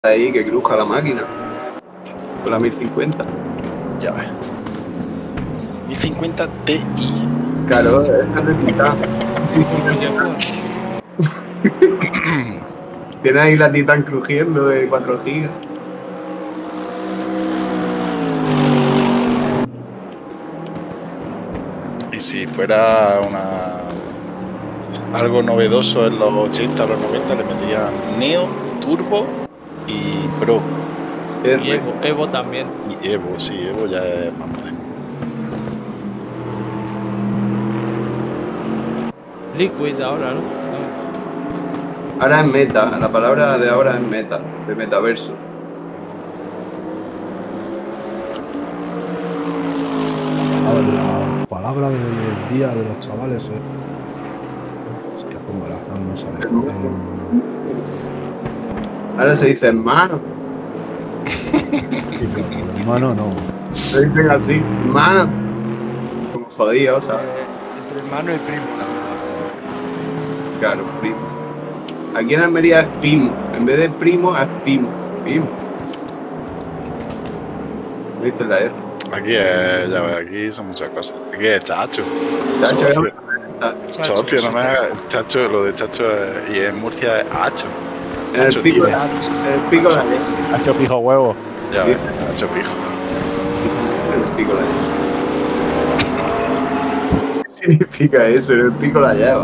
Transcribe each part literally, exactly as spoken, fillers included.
ahí que cruja la máquina. Con la mil cincuenta. Ya ves. mil cincuenta Ti. Claro, esta de Titán. Tiene ahí la Titán crujiendo de cuatro gigas. Y si fuera una algo novedoso en los ochenta o los noventa, le meterían Neo, Turbo y Pro. Y Evo, Evo también. Y Evo, sí, Evo ya es más moderno. Liquid ahora, ¿no? Ahora es meta, la palabra de ahora es meta, de metaverso. La palabra de hoy en día de los chavales es... Hostia, ¿cómo era? No me sale. Eh... Ahora se dice hermano. Sí, claro, hermano no. Se dicen así, hermano. Como jodido, o sea. Eh, entre hermano y primo, la verdad. Claro, primo. Aquí en Almería es pimo. En vez de primo es pimo. Pimo. Me dice la R. Aquí es, ya ves, aquí son muchas cosas. Aquí es chacho. Chacho, Socio. es Chacho, Socio, no sí. me hagas. Chacho, lo de chacho es- y en Murcia es hacho. en el Hacho, pico, tío. en el pico la L. Ha hecho pijo huevo. Ya ves, hacho pijo. En el pico la L. ¿Qué significa eso? En el pico la lleva.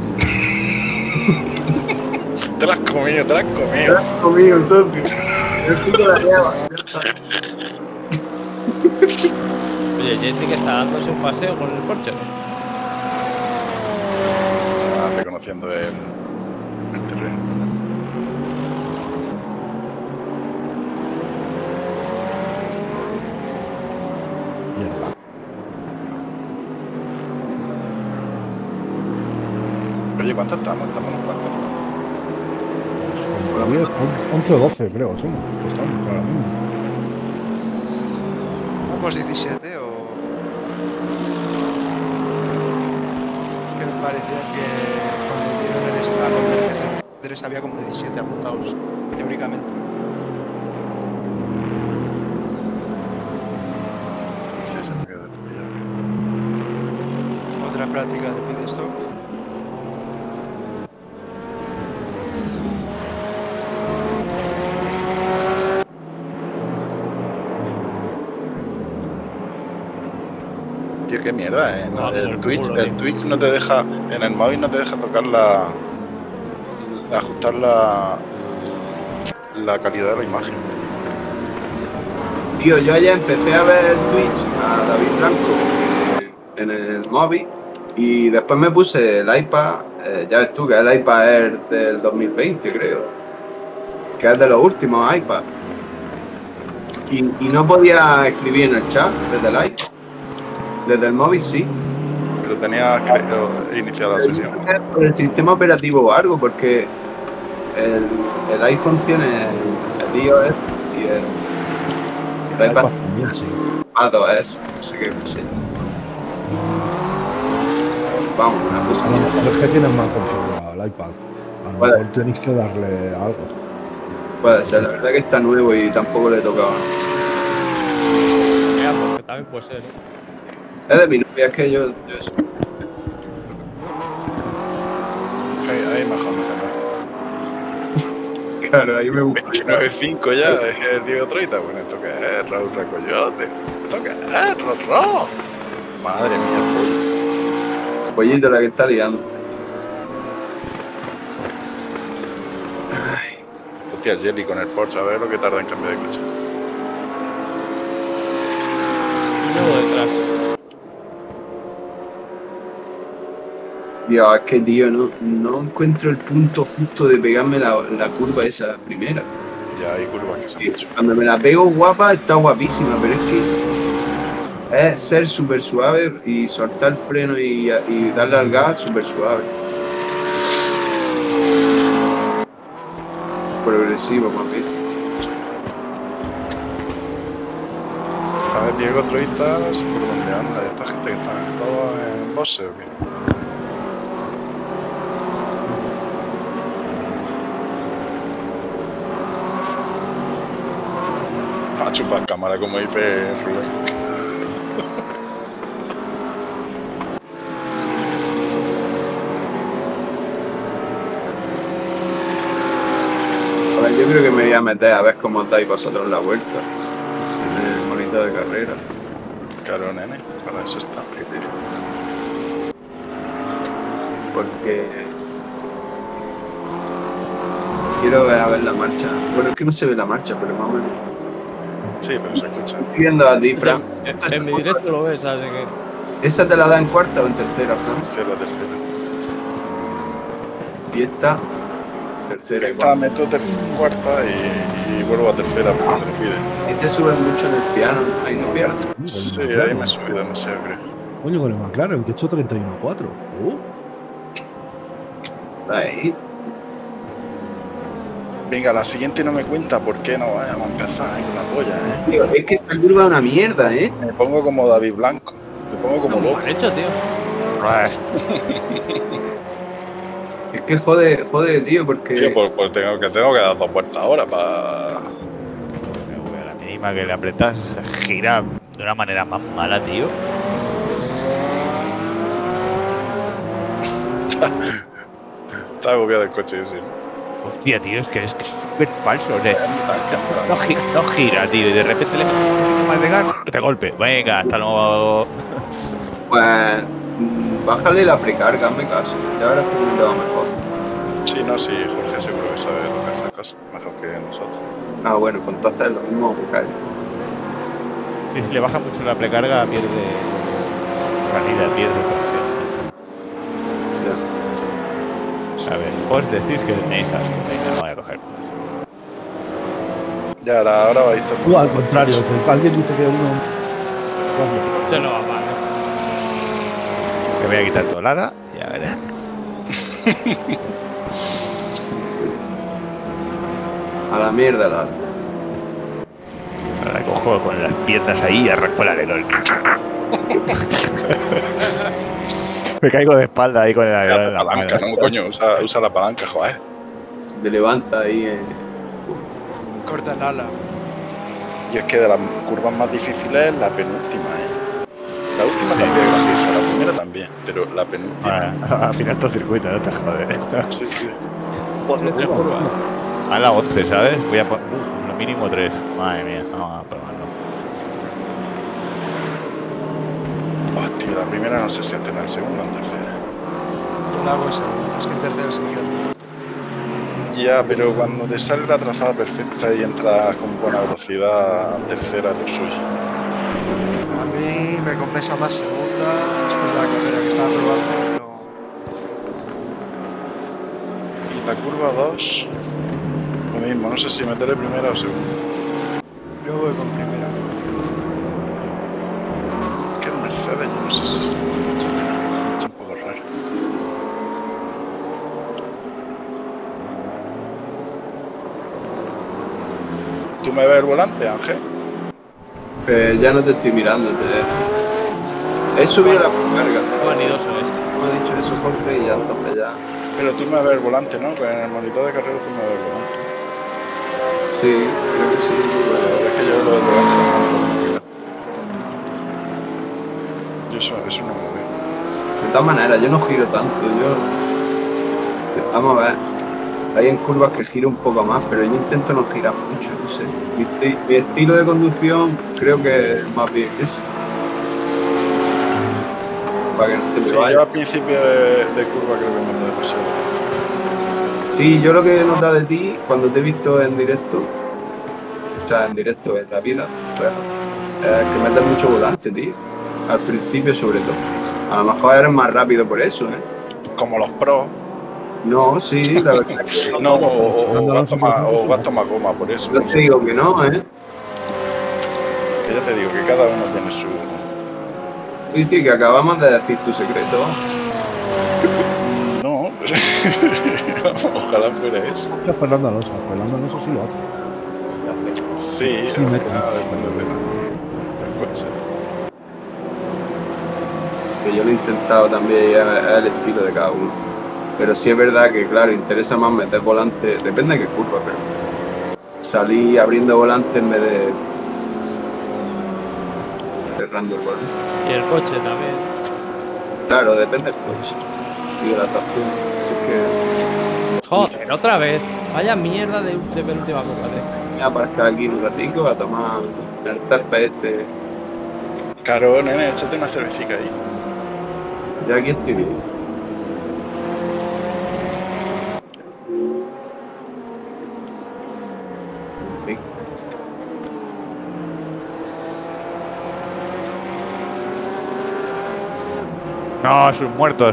Te la has comido, te la has Te comido. la has comido, socio. En el pico la lleva. Ya está. Oye, gente que está dándose un paseo con el Porsche. Ah, reconociendo el, el terreno. Mierda. Oye, ¿cuántas estamos? Estamos unos cuantos, ¿no? Pues como diez, once o doce creo, sí. Estamos ahora mismo. ¿Vamos diecisiete o...? Que me parecía que cuando dieron el estado del P C había como diecisiete apuntados, teóricamente. Sí, se me queda despillado. Otra práctica de Pidstop. Tío, qué mierda, eh. No, Ah, por el, el Twitch, culo, el tío. Twitch no te deja, en el móvil no te deja tocar la, la- ajustar la, la calidad de la imagen. Tío, yo ayer empecé a ver el Twitch a David Blanco eh, en el móvil y después me puse el iPad, eh, ya ves tú que es el iPad Air del dos mil veinte, creo, que es de los últimos iPads. Y, y no podía escribir en el chat desde el iPad. Desde el móvil sí. Pero tenías que eh, iniciar la sesión. Por el sistema operativo o algo, porque el, el iPhone tiene el iOS y el, el El iPad iPad también, sí. iPadOS, no sé qué, no sé. Vamos, una cosa. A lo mejor es que tienes mal configurado el iPad. A lo Vale. mejor tenéis que darle algo. Puede ser, la verdad que está nuevo y tampoco le tocaba. Ya, porque también puede ser. Es de mi novia, es que yo, yo eso. Ahí, ahí mejor no te Claro, ahí me gusta. veintinueve punto cinco ya, es el Diego treinta. Bueno, ¿esto qué es? Raúl Recoyote. ¿Esto qué es? Rorro. Madre mía, pollo. Pollito la que está liando. Ay, Hostia, el Jelly con el Porsche, a ver lo que tarda en cambiar de coche. Luego detrás. Dios, es que tío, no, no encuentro el punto justo de pegarme la, la curva esa primera. Ya hay curvas que son Sí, mucho. cuando me la pego guapa, está guapísima, pero es que uf, es ser súper suave y soltar el freno y, y darle al gas súper suave. Progresivo, más bien. A ver, Diego Troitas, ¿por dónde anda? Esta gente que está todos en Bose o qué. A chupar cámara, como dice Rubén. A ver, yo creo que me voy a meter a ver cómo dais vosotros la vuelta en el monitor de carrera. Claro, nene, para eso está. Porque quiero ver a ver la marcha. Bueno, es que no se ve la marcha, pero más o menos. Sí, pero se escucha. Estoy viendo a ti, Fran. En, en mi directo lo ves, así que. ¿Esa te la da en cuarta o en tercera, Fran? Tercera, tercera. Y esta, tercera Esta igual. meto tercera, cuarta y, y vuelvo a tercera porque te lo piden. Y te subes mucho en el piano, ahí no pierdes. Sí, ahí me he subido demasiado, creo. Coño, con el McLaren, que he hecho treinta y uno cuatro. Uh. Ahí. Venga, la siguiente no me cuenta, ¿por qué no? Vamos a empezar ahí con la polla, ¿eh? Tío, es que esta curva es una mierda, ¿eh? Me pongo como David Blanco. Me pongo como loco. Mal hecho, tío. Es que jode, jode, tío, porque... Tío, pues, pues tengo, que, tengo que dar dos vueltas ahora para... A la mínima que le apretas, gira de una manera más mala, tío. Está agobiado el coche ese. Hostia, tío, es que es que es súper falso. O sea, no, no gira, no gira, tío, y de repente le más de gas, de golpe. Venga, hasta luego. Pues... mm, bájale la precarga, hazme caso. Ya verás tú cómo te va mejor. Sí, no, sí, Jorge seguro que sabe lo que esas cosas mejor que nosotros. Ah, bueno, pues entonces es lo mismo precarga. Y si le baja mucho la precarga, pierde salida, pierde tracción. Ya. A ver, vos decís que tenéis asco, venga, no voy a coger. Ya, ahora, ahora vais a Tú al contrario, si alguien dice que uno. Se lo va mal. Me voy a quitar tu lada, ya verás. A la mierda, la... Ahora cojo con las piernas ahí y arranco el alerón. Me caigo de espalda ahí con el alerón en la la palanca, mano. no, coño, usa, usa la palanca, joder. Se te levanta ahí en... Corta el ala. Y es que de las curvas más difíciles es la penúltima, ¿eh? La última también es graciosa, la primera también, pero la penúltima... Ah, al final todo circuito, no te jodes. Sí, sí. Ponle tres curvas. A la once, ¿sabes? Voy a poner uh, lo mínimo tres. Madre mía, vamos a probarlo. Hostia, la primera no sé si hace la segunda o en tercera. Yo la hago esa. Es que en tercera se me queda muy corto. Ya, pero cuando te sale la trazada perfecta y entras con buena velocidad, tercera lo suyo. A mí me compensa más segunda después de la carrera que estaba probando, pero Y la curva dos, lo mismo, no sé si meteré primera o segunda. yo voy con primera. Que el Mercedes, yo no sé si es un poco raro. ¿Tú me ves el volante, Ángel? Eh, ya no te estoy mirando, te... He subido la precarga. Qué vanidoso es. Me ha dicho eso Jorge y ya entonces ya... Pero tú me ves el volante, ¿no? Con el monitor de carrera tú me ves el volante. Sí, creo que sí. Pero es que yo lo del volante no me lo Yo eso, eso no lo veo. De todas maneras, yo no giro tanto, yo... Vamos a ver. Hay en curvas que giro un poco más, pero yo intento no girar mucho, no sé. Mi, mi estilo de conducción creo que es más bien ese. Para que no se te Sí, vaya. yo al principio de, de curva creo que me da demasiado. Sí, yo lo que he notado de ti cuando te he visto en directo, o sea, en directo en la vida, pues, es que metes mucho volante, tío. Al principio sobre todo. A lo mejor eres más rápido por eso, ¿eh? Como los pros. No, sí, la verdad es que No, o, o, o Anda, gasto no, más, no, o no. gasto más goma, por eso. yo te digo que no, ¿eh? Que ya te digo que cada uno tiene su... Sí, sí, que acabamos de decir tu secreto. No, ojalá fuera eso. Es Fernando Alonso. Fernando Alonso sí lo hace. Sí, Sí, mete ah, mucho. depende de del coche. Que yo lo he intentado también y es es el estilo de cada uno. Pero sí es verdad que, claro, interesa más meter volante, depende de qué curva, pero salir abriendo volante en vez de cerrando el volante. Y el coche también. Claro, depende del coche y de la tracción. Así que Joder, otra vez. Vaya mierda de, de penúltima curva, tío. voy a aparcar aquí un ratico a tomar el césped este. Claro, nene, échate una cervecita ahí. Y aquí estoy bien. En fin. No, sus muertos.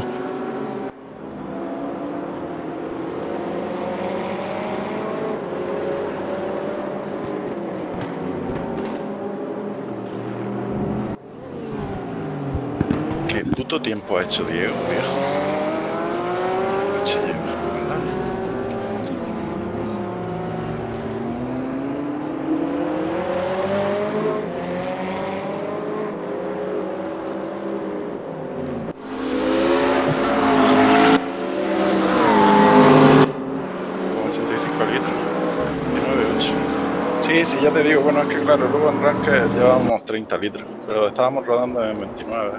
¿Qué puto tiempo ha hecho Diego, viejo? Coche lleva, ¿verdad? Como ochenta y cinco litros. veintinueve coma ocho. Sí, sí, ya te digo, bueno, es que claro, luego en Ranked llevábamos treinta litros, pero estábamos rodando en veintinueve.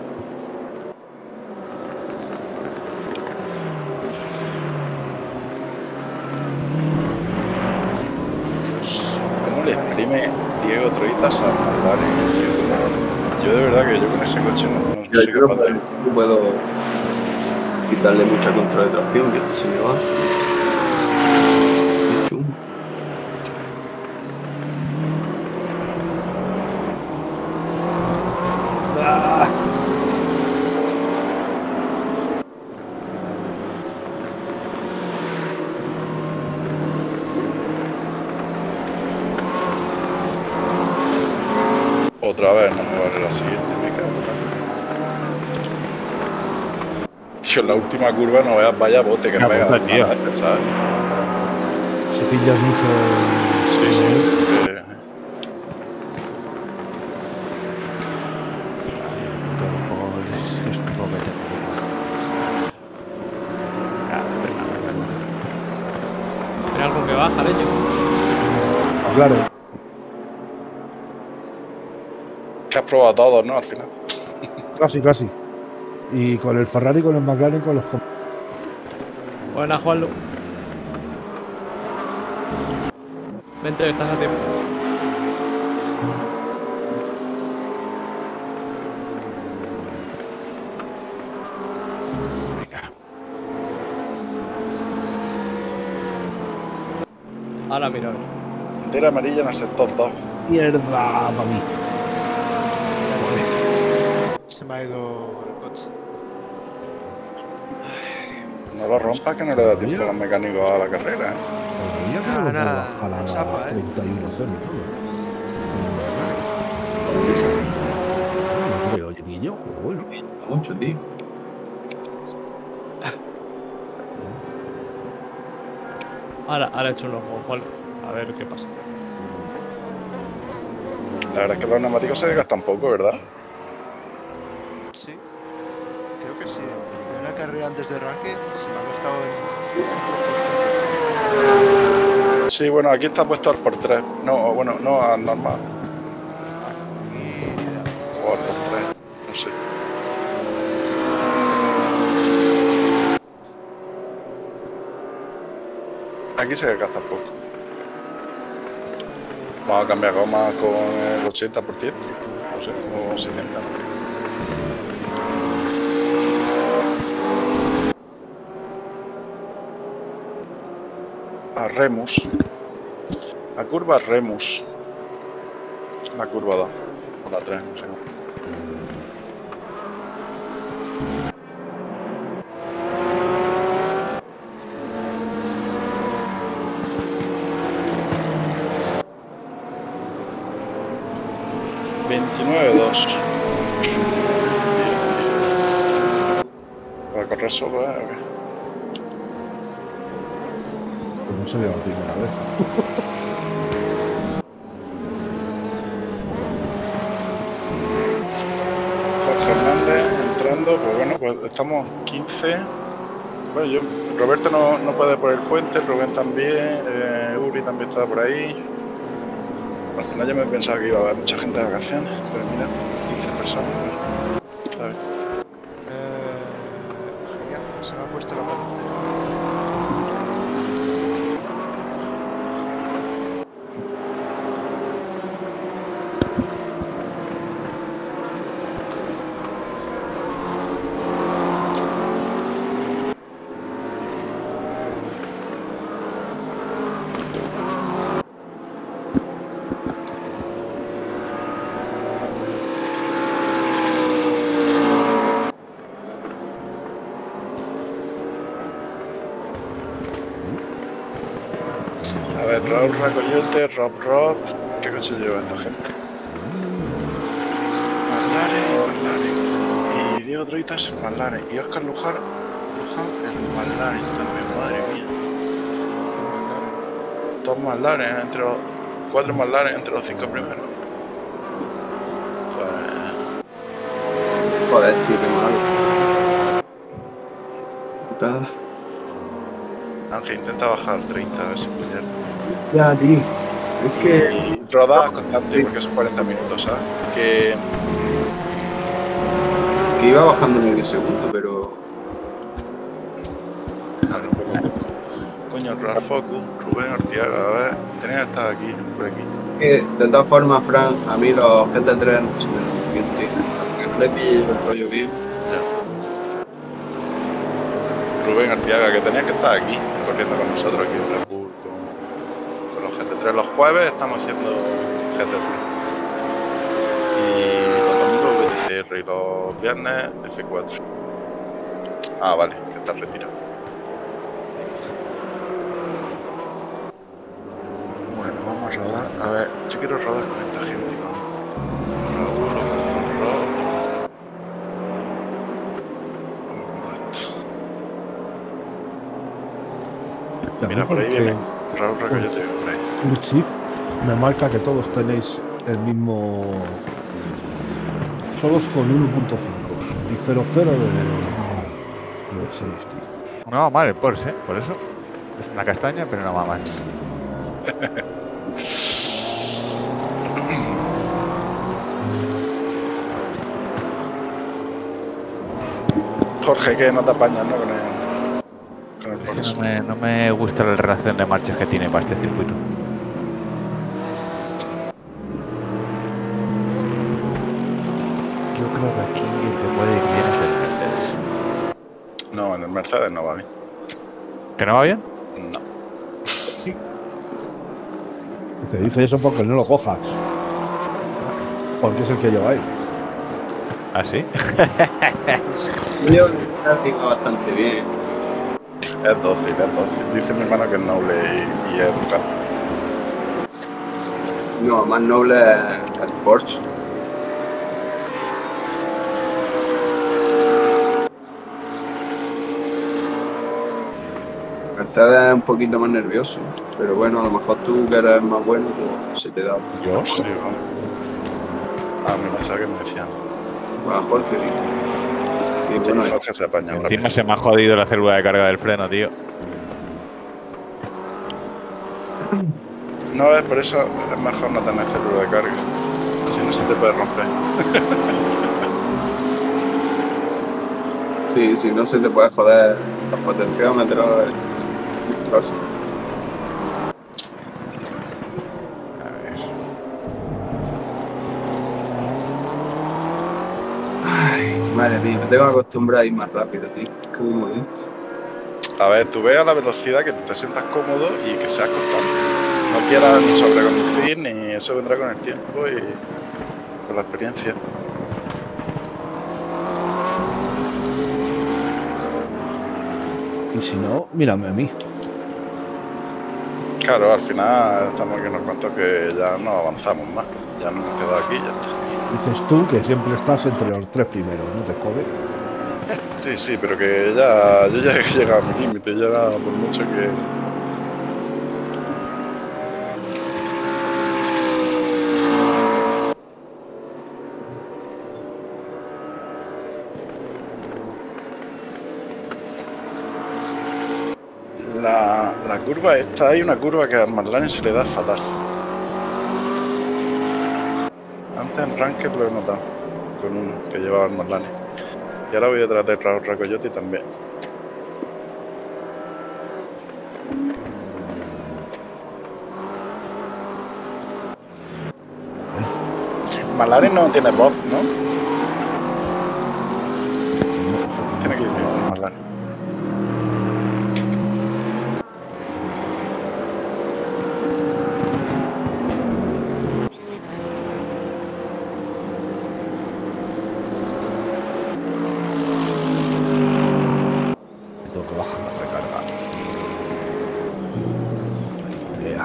¿Cómo le exprime Diego Troitas a McLaren, tío? Yo de verdad que yo con ese coche no, no Yo, soy yo no capaz de... puedo, no puedo quitarle mucha control de tracción, que esto se me va. Qué chungo. Otra vez no me vale la siguiente, me cago en la... Tío, en la última curva no veas, vaya bote que Una pega puta, algunas tío. veces, ¿sabes? Si pillas mucho. Sí, sí. eh, Es que es un poco que tengo. Ah, venga, venga, venga. Mira algo que baja, leche. Claro. que has probado todos, ¿no? Al final. Casi, casi. Y con el Ferrari, con el McLaren, con los. com- Buena, Juanlu. Vente, estás a tiempo. Venga. Ahora mira, a ver. Bandera amarilla en el sector dos. Mierda, para mí. Se me ha ido el coche. No lo rompas que no le da tiempo a los mecánicos a la carrera, ¿eh? Todavía creo Nada, que puedo nada, bajar a de chapa, la ¿eh? treinta y uno cero y todo. No creo, oye, niño, pero bueno. Mucho, tío. Ahora, ahora he hecho un ojo, Juanlu. A ver qué pasa. La verdad es que los neumáticos se desgastan poco, ¿verdad? Sí. Creo que sí. En una carrera antes de Ranked se me ha gastado en... Sí, bueno, aquí está puesto al por tres. No, bueno, no al normal. Ni idea. O al por tres. No sé. Aquí se desgasta poco. Vamos a cambiar goma con el ochenta por ciento. No sé, o setenta. A Remus. La curva Remus. La curva dos. O la tres, no sé. veintinueve dos. ¿Va a correr solo, eh? ¿O qué? Pues no sería la primera vez. Jorge Hernández entrando, pues bueno, pues estamos quince. Bueno, yo, Roberto no, no puede por el puente, Rubén también, eh, Uri también está por ahí. Al final yo me pensaba que iba a haber mucha gente de vacaciones, pero mira, quince personas. ¿Sabes? Eh, genial, se me ha puesto la pantalla. A ver, Raúl Racoyote, Rob Rob. ¿Qué coche lleva esta gente? Marlaren y Marlaren. Y Diego Troitas, Marlaren. Y Óscar Luján, Luján, el Marlaren también, madre mía. Dos Marlaren entre los. Cuatro Marlaren entre los cinco primeros. Pues. Joder, tío, qué malo. Putada. Ángel intenta bajar treinta, a ver si pudiera. Ya, tío. Es que. Y roda constante porque son cuarenta minutos, ¿sabes? Que. Que iba bajando medio segundo, pero. Claro, un poco a poco. Coño, Ralph Focus, Rubén Artiaga, a ver, tenía que estar aquí, por aquí. Que, de todas formas, Fran, a mí los G T tres no se me dan bien, tío. Aunque no le pille el rollo bien. Rubén Artiaga, que tenía que estar aquí, corriendo con nosotros aquí en Red Bull, con, con los G T tres. Los jueves estamos haciendo G T tres. Y los domingos V T C R y los viernes F cuatro. Ah, vale, que está retirado. Bueno, vamos a rodar. A ver, yo quiero rodar con esta gente, con Raúl o con Rob. Mira, por ahí viene Raúl Racoyote, por ahí. El shift me marca que todos tenéis el mismo. Todos con uno punto cinco y cero coma cero de, de safety. No va mal el Porsche, ¿eh? Por eso. Es una castaña, pero no va mal. Jorge, que no te apañas, ¿no? Con el, con el Porsche. No me, no me gusta la relación de marchas que tiene para este circuito. Yo creo que aquí el que puede ir bien es el Mercedes. No, en el Mercedes no va bien. ¿Que no va bien? No. Te dice eso porque no lo cojas. Porque es el que lleva ahí. ¿Ah, sí? Yo lo digo bastante bien. Es dócil, es dócil. Dice mi hermano que es noble y, y es educado. No, más noble es el Porsche. Mercedes es un poquito más nervioso, pero bueno, a lo mejor tú que eres más bueno, pues se te da. ¿Yo? Sí, vamos. Ah, me pensaba que me decían. Bueno, Jorge, digo. Y bueno, Sí, Jorge se apaña Encima rápido. se me ha jodido la célula de carga del freno, tío. No, es por eso es mejor no tener célula de carga. Así no se te puede romper. sí, si no se te puede joder los potenciómetros. Es cosa. A ver. Ay, madre mía, me tengo que acostumbrar a ir más rápido, tío. Qué momento. A ver, tú veas la velocidad, que tú te sientas cómodo y que seas constante. No quieras ni sobreconducir, ni eso vendrá con el tiempo y con la experiencia. Y si no, mírame a mí. Claro, al final estamos aquí unos cuantos que ya no avanzamos más. Ya nos hemos quedado aquí y ya está. Dices tú que siempre estás entre los tres primeros, ¿no te jode? Sí, sí, pero que ya yo ya he llegado a mi límite, ya nada, por mucho que... La, la curva esta, hay una curva que al McLaren se le da fatal. Antes en Ranked lo he notado, con uno que llevaba armas lanes. Y ahora voy detrás de Ra- Racoyote también. Malares no tiene Bob, ¿no? Tiene que ir bien con Malares. Me tengo que bajar la recarga. Lea.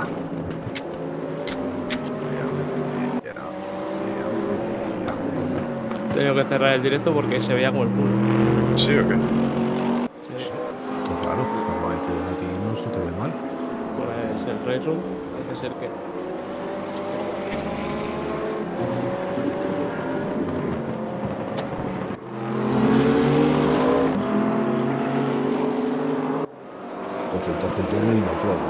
He tenido que cerrar el directo porque se veía como el culo. ¿Sí o qué? Sí. Qué raro, normalmente a ti no se te ve mal. Pues el Ray Room parece ser que. Pues entonces yo ni lo pruebo.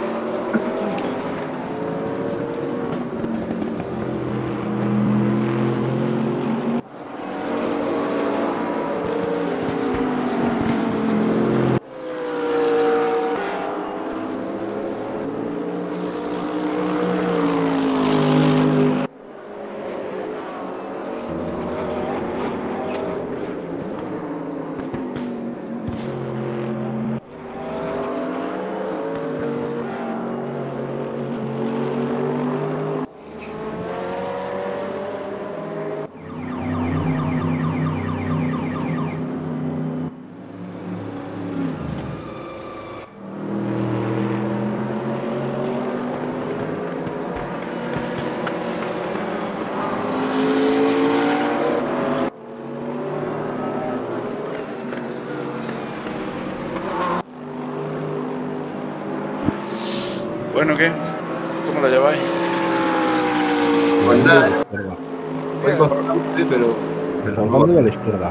Bueno, ¿qué? ¿Cómo la lleváis? Pues Arrancando de nada, la izquierda. voy constante, pero. pero Arrancando de la izquierda.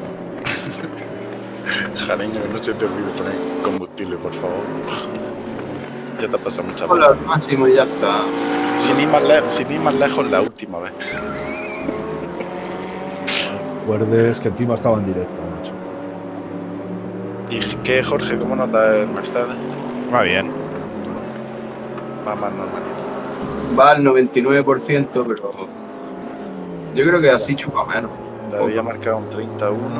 Jareño, no se te olvide poner combustible, por favor. Ya te ha pasado muchas Con veces. al máximo y ya está. Sin ir, más le- sin ir más lejos la última vez. Recuerdes que encima estaba en directo, macho. ¿Y qué, Jorge? ¿Cómo notas el Mercedes? Va bien. Va más normalito. Va al noventa y nueve por ciento, pero. Yo creo que así chupa menos. David ha marcado un treinta y uno.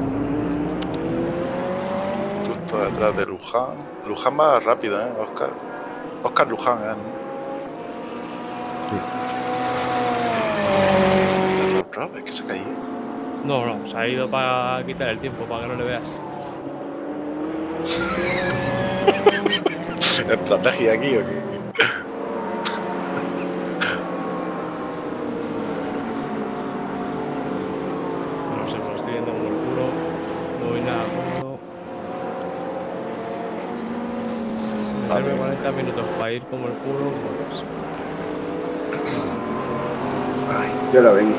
Justo detrás de Luján. Luján va rápido, ¿eh? Oscar. Oscar Luján, ¿eh? Este Rob Rob, es que se ha caído. No, no, se ha ido para quitar el tiempo, para que no le veas. ¿Estrategia aquí o qué? No sé, me lo estoy viendo como el culo. No voy nada cómodo. Meterme Vale. cuarenta minutos para ir como el culo, pues. Ay, yo la vengo.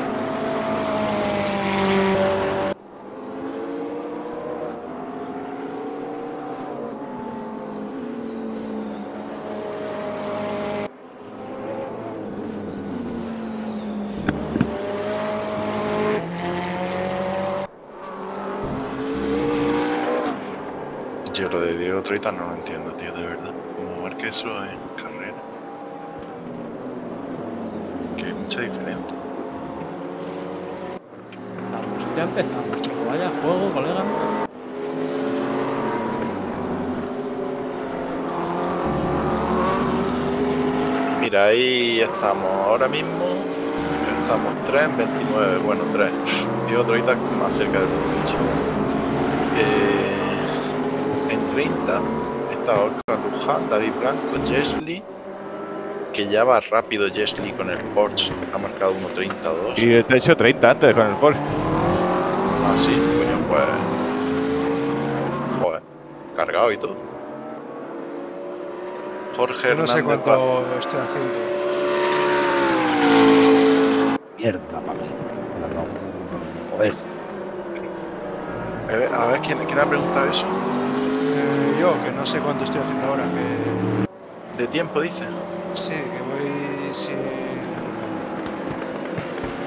Yo lo de Diego Troita no lo entiendo, tío, de verdad. Como marque eso en carrera. Que hay mucha diferencia. Vamos, ya empezamos. Vaya juego, colega. Mira, ahí estamos ahora mismo. Estamos tres en veintinueve. Bueno, tres. Diego Troita más cerca del veintiocho. Eh, en treinta está Oscar Luján, David Blanco, Jesly. Que ya va rápido Jesly con el Porsche. Ha marcado uno treinta y dos. Y te he hecho treinta antes con el Porsche. Ah, sí, coño, pues. Joder, cargado y todo. Jorge Yo no sé Hernández. cuánto estoy haciendo. Mierda, para mí. Perdón. Joder. A ver, a ver, ¿quién, ¿quién ha preguntado eso? Eh, yo, que no sé cuánto estoy haciendo ahora, que ¿De tiempo, dice? sí, que voy sin...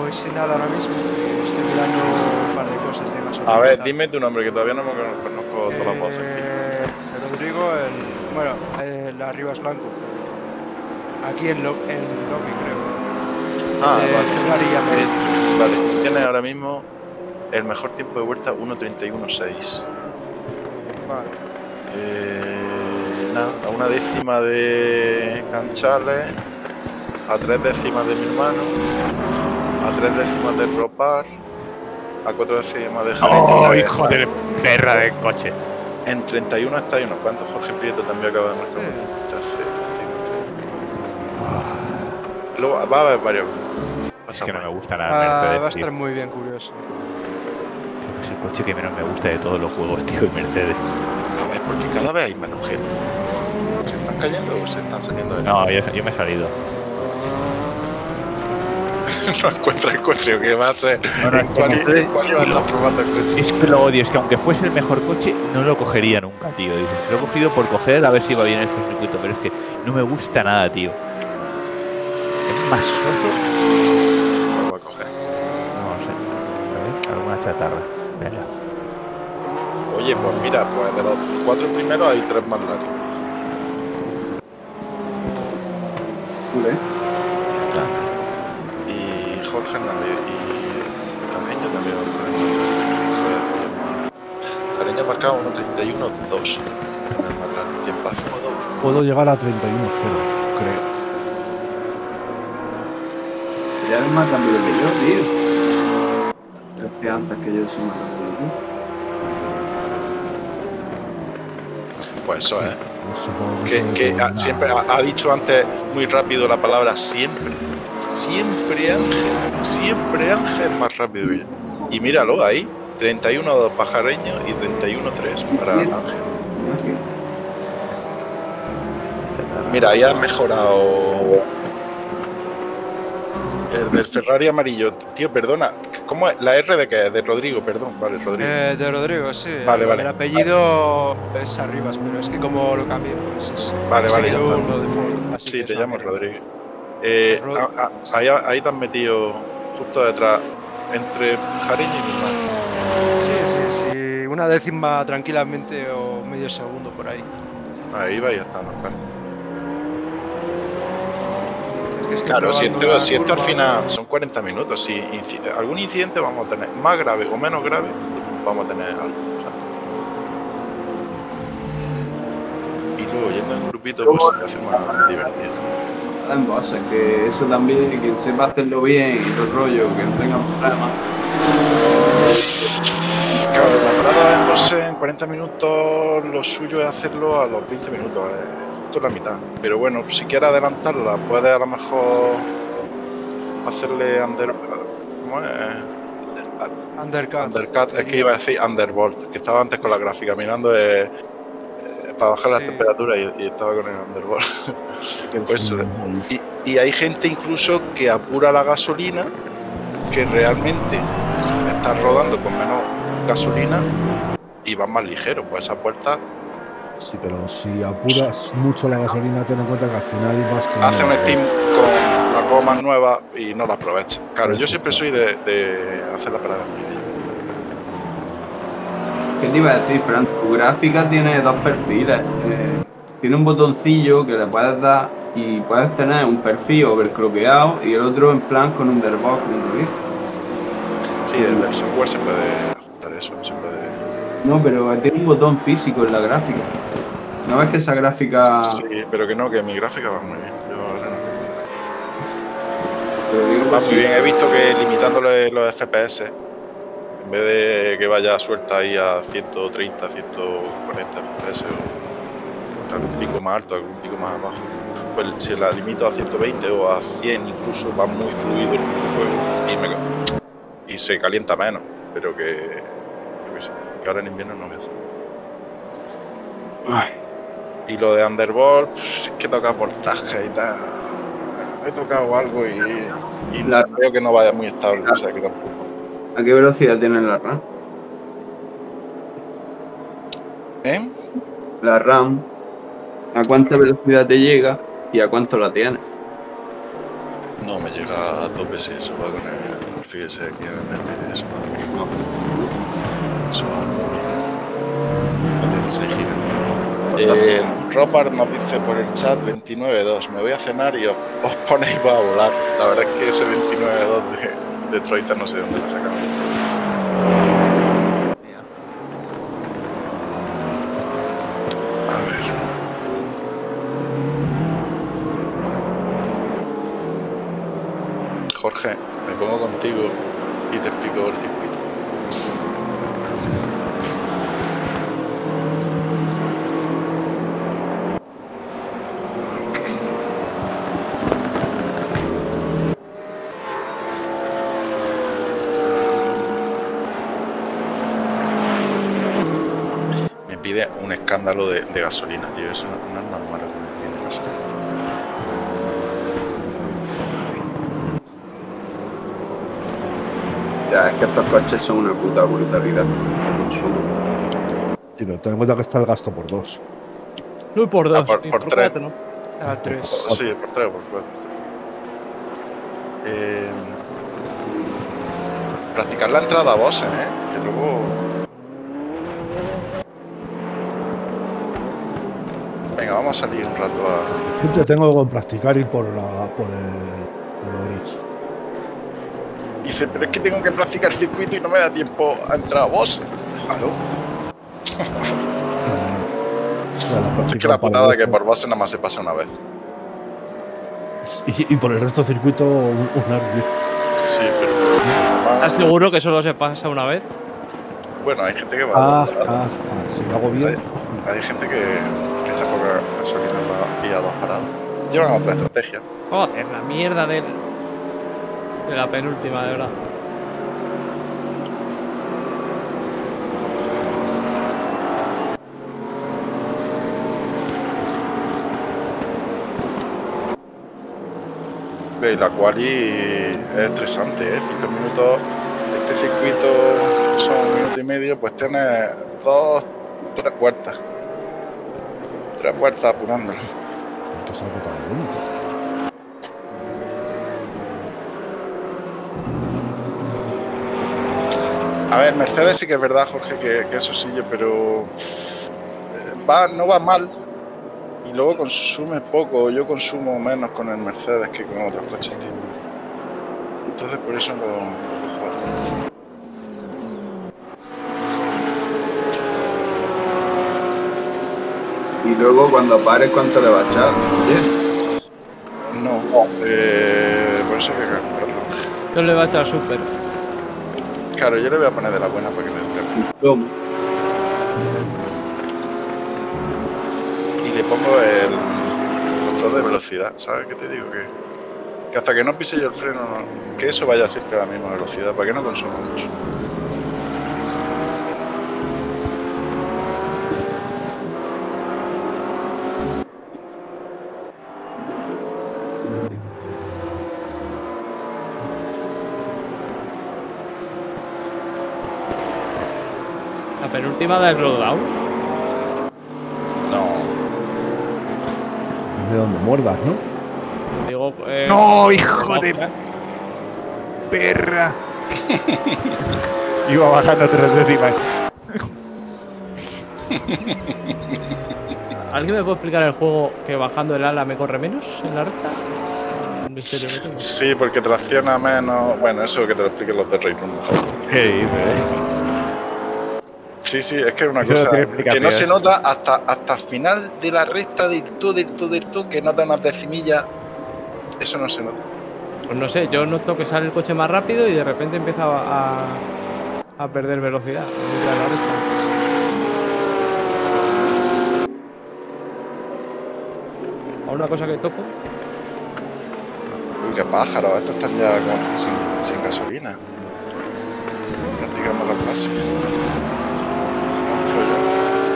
voy sin nada ahora mismo. Estoy mirando un par de cosas de gasolina. A ver, y tal. dime tu nombre, que todavía no me conozco todas las voces. Eh, Rodrigo, el, bueno, el Arribas Blanco. Aquí en, lo, en Lobby, creo. Ah, de vale. Ferrari y América. Eh, Vale, tú tienes ahora mismo el mejor tiempo de vuelta uno treinta y uno seis. Vale. Eh, nada, a una décima de Canchales, a tres décimas de mi hermano, a tres décimas de Propar, a cuatro décimas de Jerez. ¡Oh, hijo de perra de coche! En treinta y uno está y unos cuantos. Jorge Prieto también acaba de marcar. Luego va a haber varios. Es que no me gusta Ah, nada va a Mercedes, tío. estar muy bien curioso. Es el coche que menos me gusta de todos los juegos, tío, el Mercedes. A ver, porque cada vez hay menos gente. ¿Se están cayendo o se están saliendo de No, yo, yo me he salido. no encuentra el coche o qué va a ser? No, no, ¿En cuál, es que en cuál iba a estar probando el coche? Es que lo odio, es que aunque fuese el mejor coche, no lo cogería nunca, tío. Dices, lo he cogido por coger a ver si va bien este circuito, pero es que no me gusta nada, tío. Es más soso. ¿Cuál voy a coger? No sé. A ver, alguna chatarra. Venga. Oye, pues mira, pues de los cuatro primeros hay tres más largos. Y Jorge Hernández y Carreño también va a Carreño ha marcado uno treinta y uno dos. Más largo, tiempazo. Puedo llegar a treinta y uno cero, creo. Ya es más rápido que yo, tío. Es que antes que yo soy más rápido que tú. Pues eso es. Supongo que, Que, eso que depende ha, de siempre nada. ha, ha dicho antes muy rápido la palabra siempre. Siempre Ángel. Siempre Ángel más rápido que yo. Y míralo ahí. treinta y uno dos Pajareño y treinta y uno tres para Ángel. Mira, ahí ha mejorado el del Ferrari amarillo. Tío, perdona. ¿Cómo es? ¿La R de qué? De Rodrigo, perdón. Vale, Rodrigo. Eh, de Rodrigo, sí. Vale, el, vale. el apellido es Arribas, pero es que como lo cambié, pues es. Vale, vale, ya seguido está. uno de Ford, así Sí, que te es llamo Ángel. Rodrigo. Eh, Rod- a- a- ahí, ahí te has metido justo detrás, entre Jareño y mi hermano. Sí, sí, sí. Una décima tranquilamente o medio segundo por ahí. Ahí va y ya está, no cuenta. Es que estoy Claro, si probando esto, una si esto al curva. final son cuarenta minutos, si inci- algún incidente vamos a tener, más grave o menos grave, vamos a tener algo. ¿Sabes? Y luego yendo en grupito, pues se hace más, más divertido. En bosses, que eso también, que sepa hacerlo bien y todo el rollo, que no tenga problemas. Claro, la parada en bosses en cuarenta minutos, lo suyo es hacerlo a los veinte minutos, eh, justo la mitad. Pero bueno, si quieres adelantarla, puedes a lo mejor hacerle under... ¿Cómo es? Undercut. Undercut, es que iba a decir underbolt, que estaba antes con la gráfica mirando eh, eh, para bajar las Sí. temperaturas y, y estaba con el underbolt. Que Pues, sí, y, y hay gente incluso que apura la gasolina, que realmente está rodando con menos gasolina y va más ligero, pues esa puerta sí, pero si apuras mucho la gasolina, ten en cuenta que al final vas con. hace un steam con las gomas nuevas y no la aprovecha. Claro, yo siempre soy de, de hacer la parada en medio. ¿Qué te iba a decir, Fran? Tu gráfica tiene dos perfiles. Eh, tiene un botoncillo que le puedes dar y puedes tener un perfil overclockeado y el otro en plan con underbox, con un riff. Sí, desde el software se puede ajustar eso, se puede... No, pero tiene un botón físico en la gráfica. ¿No ves que esa gráfica... Sí, pero que no, que mi gráfica va muy bien. Yo ahora no- Te lo digo Va por muy si- bien, he visto que limitándole los F P S, en vez de que vaya suelta ahí a ciento treinta, ciento cuarenta F P S o algún pico más alto, algún pico más abajo, pues si la limito a ciento veinte o a cien incluso, va muy fluido el juego y, me- y se calienta menos, pero que, yo qué sé, que ahora en invierno no voy a hacer. Ay, Y lo de Underbolt, pues, es que toca voltaje y tal. He tocado algo y, y La- veo que no vaya muy estable, o sea que tampoco. ¿a qué velocidad tiene la RAM? ¿Eh? La RAM, ¿a cuánta velocidad te llega y a cuánto la tienes? No me llega a dos veces eso, va con el fíjese aquí en el eso. Eso va muy bien. dieciséis gigas. Eh, Ropar nos dice por el chat veintinueve dos. Me voy a cenar y os, os ponéis para volar. La verdad es que ese veintinueve dos de, de Troita no sé dónde lo sacamos. A ver. Jorge, me pongo contigo y te explico el circuito. Pide un escándalo de, de gasolina, tío. Eso no, no es normal que me pide gasolina. Ya, es que estos coches son una puta brutalidad de consumo. Sí, pero ten en cuenta que está el gasto por dos. No por dos, Ah, por- y por por tres. cuatro, ¿no? A tres. Sí, por tres o por cuatro. Eh, practicar la entrada a bosses, ¿eh? Que luego... Venga, vamos a salir un rato a... Siempre tengo que practicar ir por, la, por el por lo gris. Dice, pero es que tengo que practicar el circuito y no me da tiempo a entrar a bosses. Claro. No, Es que la putada es que por bosses nada más se pasa una vez. Y, y por el resto del circuito, un, un árbitro. Sí, pero... además- ¿Estás seguro que solo se pasa una vez? Bueno, hay gente que va... Ah, ah, ah, si lo hago bien. Hay gente que, que echa poca gasolina en la vía dos paradas. Llevan otra estrategia. Joder, la mierda del. De la penúltima, de verdad. Veis, la quali es estresante, ¿eh? Cinco minutos. Este circuito son un minuto y medio, pues tienes dos, tres vueltas. Tres vueltas apurándolo. Que es algo tan bonito. A ver, Mercedes sí que es verdad, Jorge, que, que eso sí, pero eh, va, no va mal. Y luego consume poco. Yo consumo menos con el Mercedes que con otros coches, tío. Entonces por eso lo, lo cojo bastante. Y luego cuando pares, ¿cuánto le va a echar? Bien. No, eh, por eso hay que calcularlo. Yo le va a echar súper. Claro, yo le voy a poner de la buena para que me dure. ¿Cómo? Y le pongo el, el control de velocidad, ¿sabes qué te digo? Que, que hasta que no pise yo el freno, no- que eso vaya a siempre a la misma velocidad, para que no consuma mucho. La penúltima del slowdown. No, De donde muerdas, ¿no? Digo, eh, ¡No, hijo no, de eh. perra! Iba bajando tres décimas. ¿Alguien me puede explicar el juego que bajando el ala me corre menos en la recta? Un misterio que tengo. sí, porque tracciona menos. Bueno, eso que te lo expliquen los de Rayroom mejor. ¿Qué dices? Sí, sí, es que es una Eso no cosa tiene que explicación. no se nota hasta, hasta el final de la recta de tú, de tú, de tú, que nota unas decimillas. Eso no se nota. Pues no sé, yo noto que sale el coche más rápido y de repente empieza a, a perder velocidad. en mitad de la recta. A una cosa que toco. Uy, qué pájaros, estos están ya con- sin, sin gasolina. Practicando la clase. Han follado.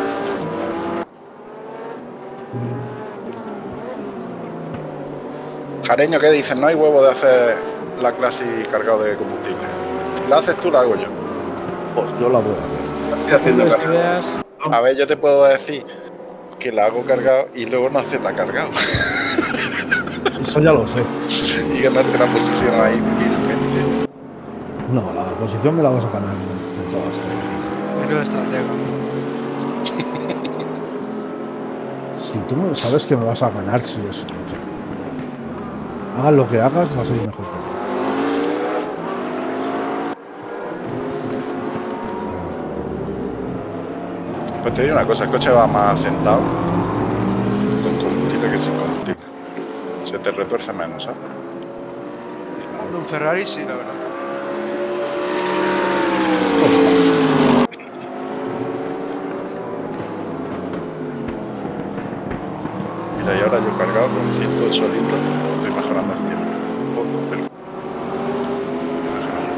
Jareño, ¿qué dices? No hay huevo de hacer la clase cargado de combustible. Si la haces tú, la hago yo. Pues yo la voy a hacer. Estoy haciendo Unas carrera. ideas. A ver, yo te puedo decir que la hago cargado y luego no hacerla cargado. Eso ya lo sé. Y ganarte la posición ahí vilmente. No, la posición me la vas a ganar de, de todas, todas. Pero estratega. Si tú no sabes que me vas a ganar, si eso. Hagas lo que hagas, vas a ir mejor que yo. Pues te digo una cosa, el coche va más sentado con combustible que sin combustible. Se te retuerce menos, ¿sabes? Un Ferrari sí, la verdad. Mira, y ahora yo he cargado con ciento ocho litros, estoy mejorando el tiempo. Poco, pero estoy mejorando.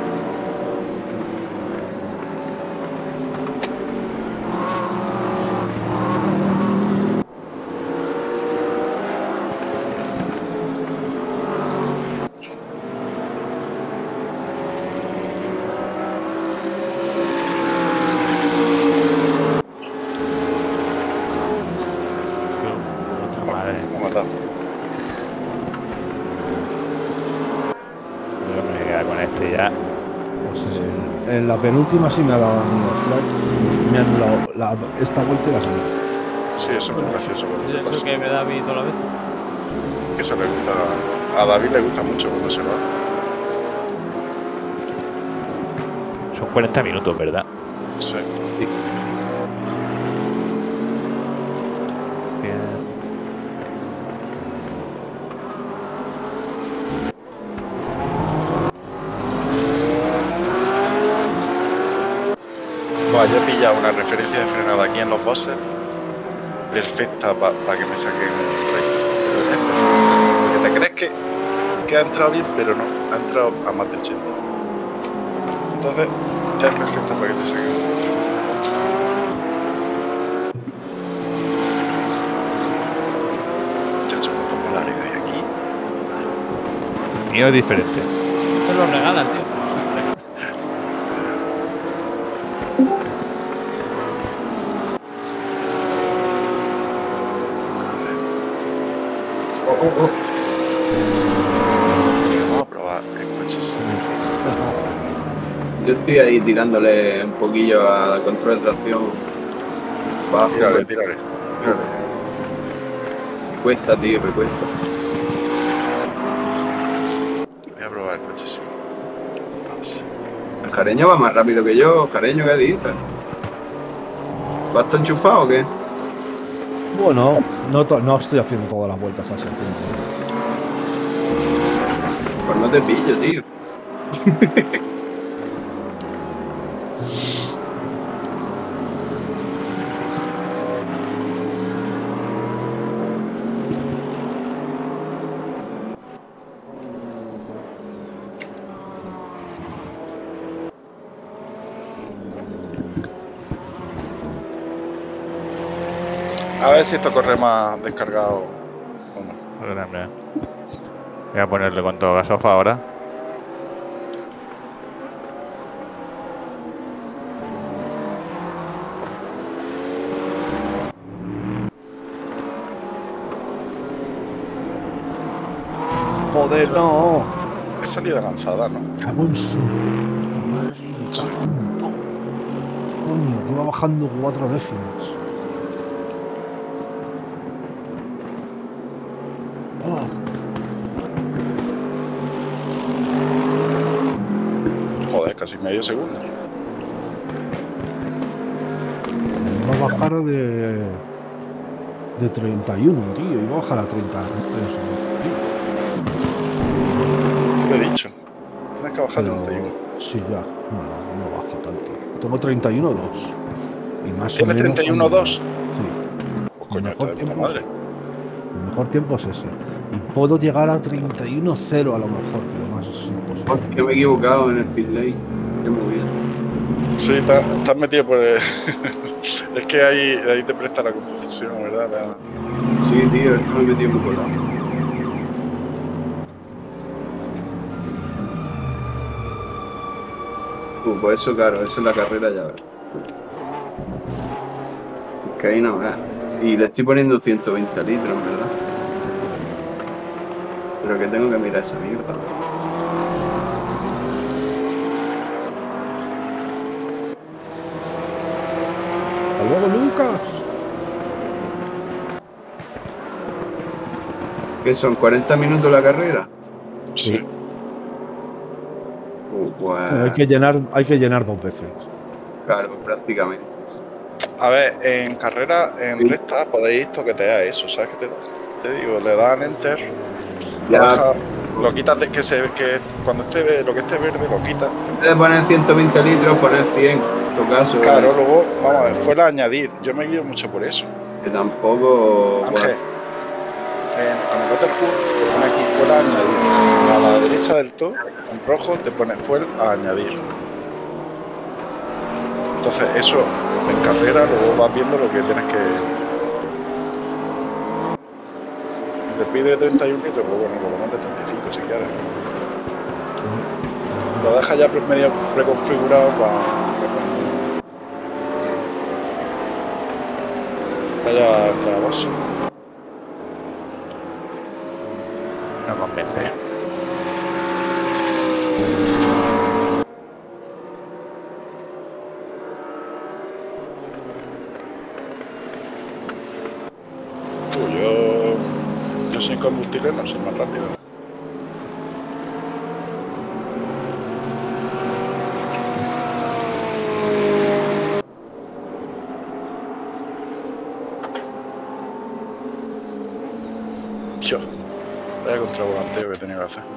Madre. Me ha matado. Yo me voy a quedar con este ya. Pues en, en la penúltima sí me ha dado a mí off-track y me ha anulado la, esta vuelta y la segunda. Sí, eso es muy gracioso cuando te Eso pasa. que me da a mí toda la vez. Que eso le gusta. A David le gusta mucho cuando se lo hace. Son cuarenta minutos, ¿verdad? Sí. Bien. Bueno, yo he pillado una referencia de frenada aquí en los bosses perfecta para pa que me saquen un traición. Pero es perfecta. Porque te crees que, que ha entrado bien, pero no, ha entrado a más de ochenta. Entonces, es perfecta para que te saquen un traición. Muchachos, ¿cuántos molares hay aquí? Madre. El mío es diferente. Te lo regalan, tío. Oh, oh, oh. Vamos a probar el coche. Sí. Yo estoy ahí tirándole un poquillo a control de tracción bajo. Tírale, Me tírale. Tírale. cuesta, tío, me cuesta. Voy a probar el coche, sí. El Jareño va más rápido que yo. Jareño, ¿qué dices? ¿Vas todo enchufado o qué? Bueno, no, to- no estoy haciendo todas las vueltas así. Haciendo. Pues no te pillo, tío. A ver si esto corre más descargado o no. Ahora también. Voy a ponerle con todo gasofa ahora. Joder, no. Es salida lanzada, ¿no? Cago en su puta madre, cago en todo. Coño, que va bajando cuatro décimas. Oh, Joder, casi medio segundo. va a bajar de. de treinta y uno, tío. Y va a bajar a treinta. Eso, tío. Te lo he dicho. Tienes que bajar Pero- treinta y uno. Sí, ya. No, no, no bajo tanto. Tengo treinta y uno punto dos. Y más o ¿Tienes menos. treinta y uno punto dos? Sí. Pues coño, Mejor está de puta tiempo. madre. El mejor tiempo es ese. Y puedo llegar a treinta y uno punto cero a lo mejor, pero más es imposible. Hostia, me he equivocado en el pit lane. Qué muy bien. Sí, te te has metido por el... Es que ahí, ahí te presta la confusión, ¿verdad? La- Sí, tío, es que me he metido muy colado. Uh, pues eso, claro, eso es la carrera ya, ¿verdad? Es que ahí no, ¿verdad? Y le estoy poniendo ciento veinte litros, ¿verdad? Pero que tengo que mirar esa mierda. luego, Lucas. ¿Qué son? ¿cuarenta minutos la carrera? Sí. Uh, pues, Hay que llenar, hay que llenar dos veces. claro, prácticamente. A ver, en carrera, en Sí. recta, podéis toquetear eso, ¿sabes qué te, te digo? Le dan enter, lo, Ya. deja, lo quitas de que se que cuando esté lo que esté verde lo quitas. En vez de poner ciento veinte litros, poner cien. En tu caso, Claro, ¿eh? luego, vamos a ver, fue la añadir. Yo me guío mucho por eso. Que tampoco. Ángel, en, cuando metes full, te pone aquí fuel a añadir. A la derecha del todo, en rojo, te pone fuel a añadir. Entonces, eso en carrera, luego vas viendo lo que tienes que. Te pide treinta y un litros, pues bueno, por lo menos treinta y cinco si quieres. Lo dejas ya pre- medio preconfigurado para vaya a entrar a base. No convence. ¿eh? Tú, yo. Yo sin combustible no soy más rápido. Yo. Vaya contravolanteo que he tenido que hacer.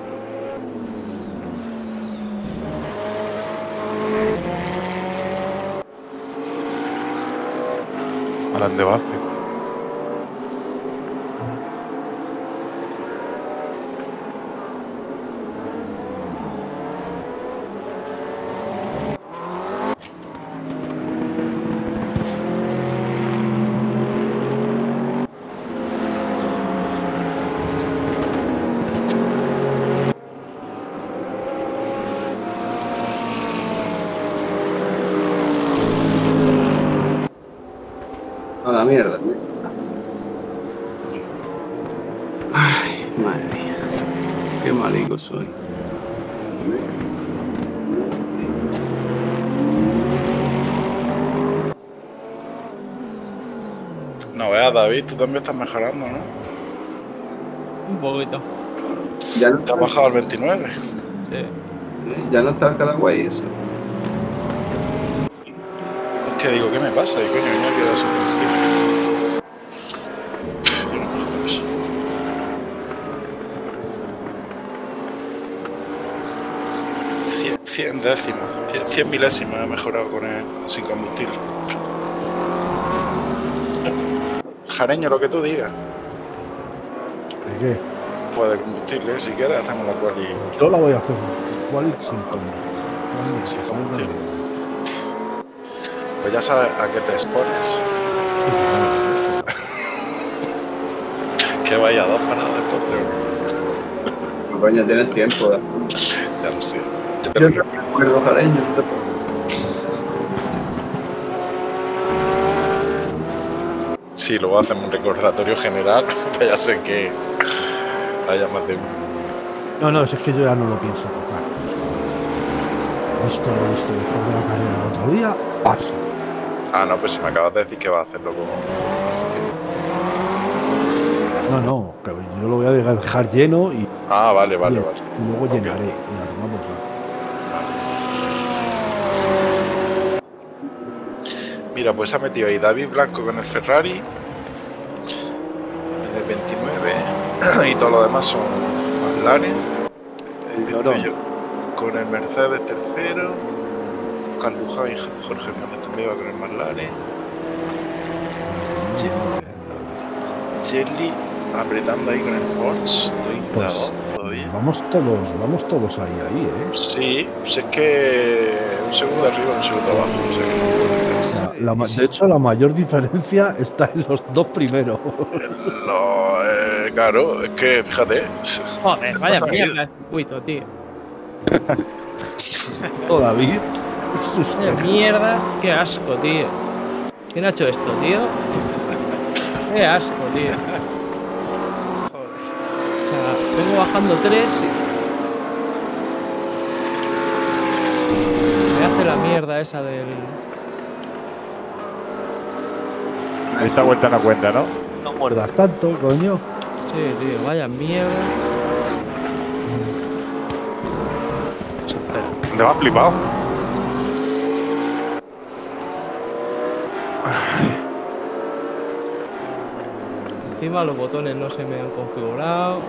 ¿A dónde vas? A la mierda. Ay, madre mía. Qué malico soy. No veas, David, tú también estás mejorando, ¿no? Un poquito. Ya no Te está, has bajado al veintinueve. Sí. ya no está el Calaguay eso. Hostia, digo, ¿qué me pasa? Y coño, y no quiero hacer combustible. Yo no mejoro eso. cien, cien décimas, cien, cien milésimas he mejorado con el sin combustible. Jareño, lo que tú digas. ¿De qué? Pues de combustible, si quieres, hacemos la cual y Yo la voy a hacer. ¿Cuál sin combustible? sin Pues, combustible. anda, Pues ya sabes a qué te expones. Que vaya dos paradas entonces. No, coño, tienes tiempo. ¿eh? Ya lo sé. Yo te Yo lo no recuerdo jaleño. no te preocupes. Sí, luego hacemos un recordatorio general, pues ya sé que haya más de uno. No, no, es que yo ya no lo pienso tocar. Visto lo visto después de la carrera el otro día, paso. Ah, no, pues si me acabas de decir que vas a hacerlo como... No, no, que yo lo voy a dejar lleno y, Ah, vale, vale, y vale. luego Ok. llenaré. Ya, tomamos. Mira, pues ha metido ahí David Blanco con el Ferrari en el veintinueve y todo lo demás son McLaren. El Estoy llorón. yo con el Mercedes tercero, Carlos Luján y Jorge Hernández también va con el McLaren. Sí. Jelly apretando ahí con el Porsche, treinta y dos Pues, todavía. vamos todos, vamos todos ahí, ahí, ¿eh? Sí, pues es que un segundo arriba, un segundo abajo, no sé qué. La- la ma- de hecho, la mayor diferencia está en los dos primeros. Lo, eh, claro, es que fíjate. Joder, vaya Estás ahí. mierda de circuito, tío. Todavía. Vaya mierda, qué asco, tío. ¿Quién ha hecho esto, tío? Qué asco, tío. Joder. O sea, vengo bajando tres y... Me hace la mierda esa del... Esta vuelta no cuenta, ¿no? No muerdas tanto, coño. Sí, tío, vaya mierda. ¿Dónde vas flipado? Encima los botones no se me han configurado.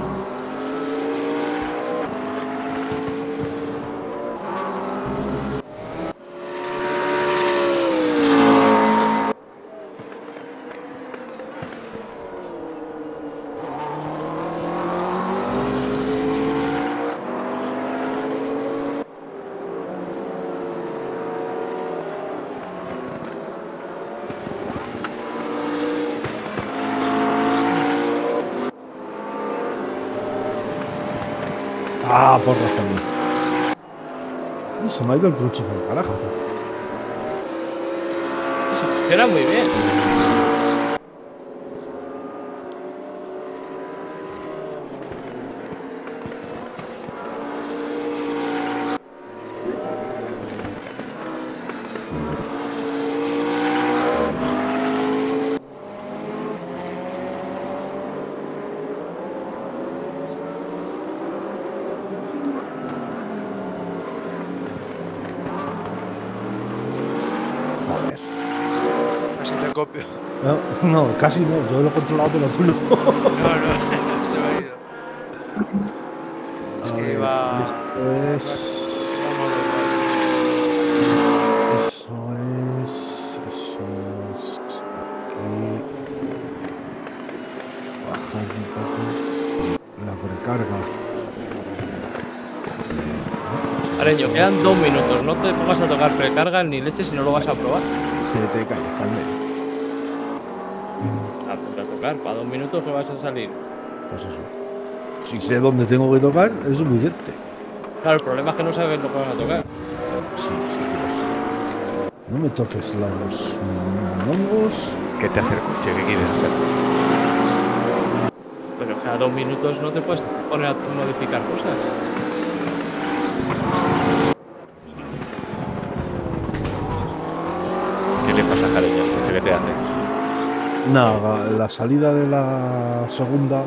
Ah, porra, hasta mí. Y se me ha ido el coche al carajo. Funciona muy bien. Joder. Casi te copio. No, no, casi no. Yo lo he controlado, pero tú no. No, no, se me ha ido. Es A que ver, iba. Esto es. iba a modo Eso es. Eso es. Aquí. Bajar un poco. La precarga. Areño, quedan dos minutos. No te pongas a tocar precarga ni leche si no lo vas a probar. Que te calles, Carmelo. A ponte a tocar. Para dos minutos que vas a salir. Pues eso. Si sé dónde tengo que tocar, es suficiente. Claro, el problema es que no sabes lo que vas a tocar. Sí, sí, que lo sé. No me toques los monongos. ¿Qué te hace el coche? ¿Qué quieres hacer? Pero cada dos minutos no te puedes poner a modificar cosas. ¿Qué le pasa a Jareño? El coche, ¿qué te hace? Nada, la salida de la segunda.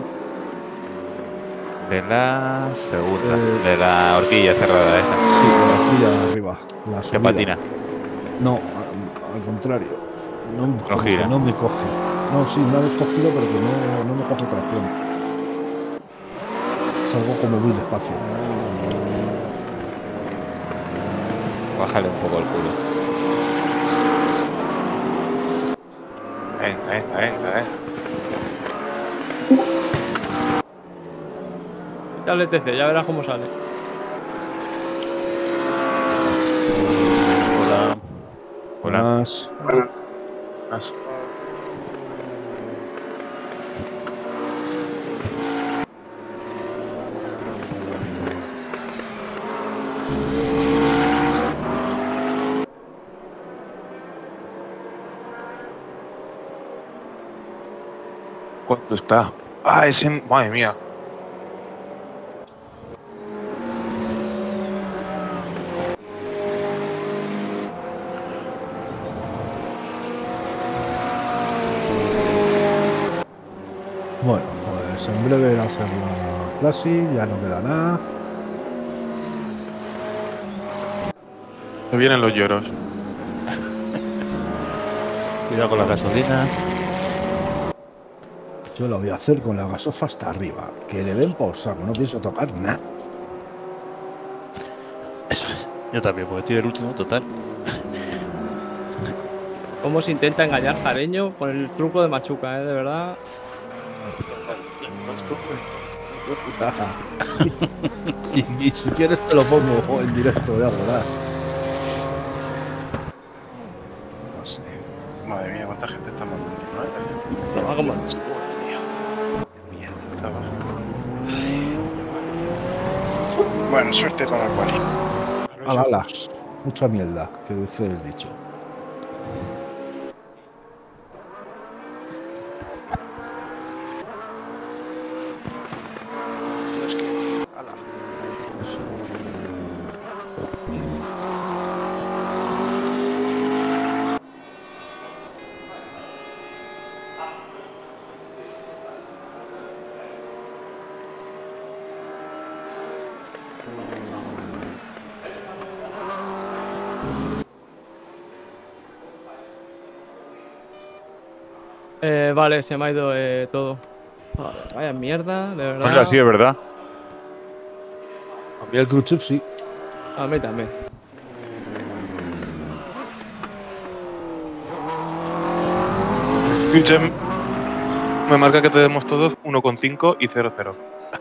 De la segunda. Eh. De la horquilla cerrada esa. Sí, la horquilla de arriba. La ¿Qué subida. patina? No, al, al contrario. No, No como que gira. no me coge. No, sí, me ha descogido, pero que no, no me coge tracción. Salgo como muy despacio. Bájale un poco el culo. Venga, venga, venga, venga. Dale T C, ya verás cómo sale. Hola. Hola. Más. Más. ¿Cuánto está? Ah, es en. Madre mía. Bueno, pues en breve irá a ser la clase, ya no queda nada. Me vienen los lloros. Cuidado con las gasolinas. Yo lo voy a hacer con la gasofa hasta arriba. Que le den por saco, no pienso tocar nada. Eso es. Yo también, porque estoy el último total. Cómo se intenta engañar Jareño con el truco de Machuca, eh, de verdad. si, y si quieres te lo pongo en directo, ya verás. No sé. Madre mía, cuánta gente está en veintinueve. Lo va como el tío. Mierda. Está bajo. Bueno, suerte para la quali. Ala, ala. Mucha mierda, que dice el dicho. Dios, que. Ala. Eso. Eh, vale, se me ha ido eh, todo. Joder, vaya mierda, de verdad. Pues así es verdad. A mí el crew chief sí. A mí también. Future me marca que tenemos todos uno coma cinco y cero cero.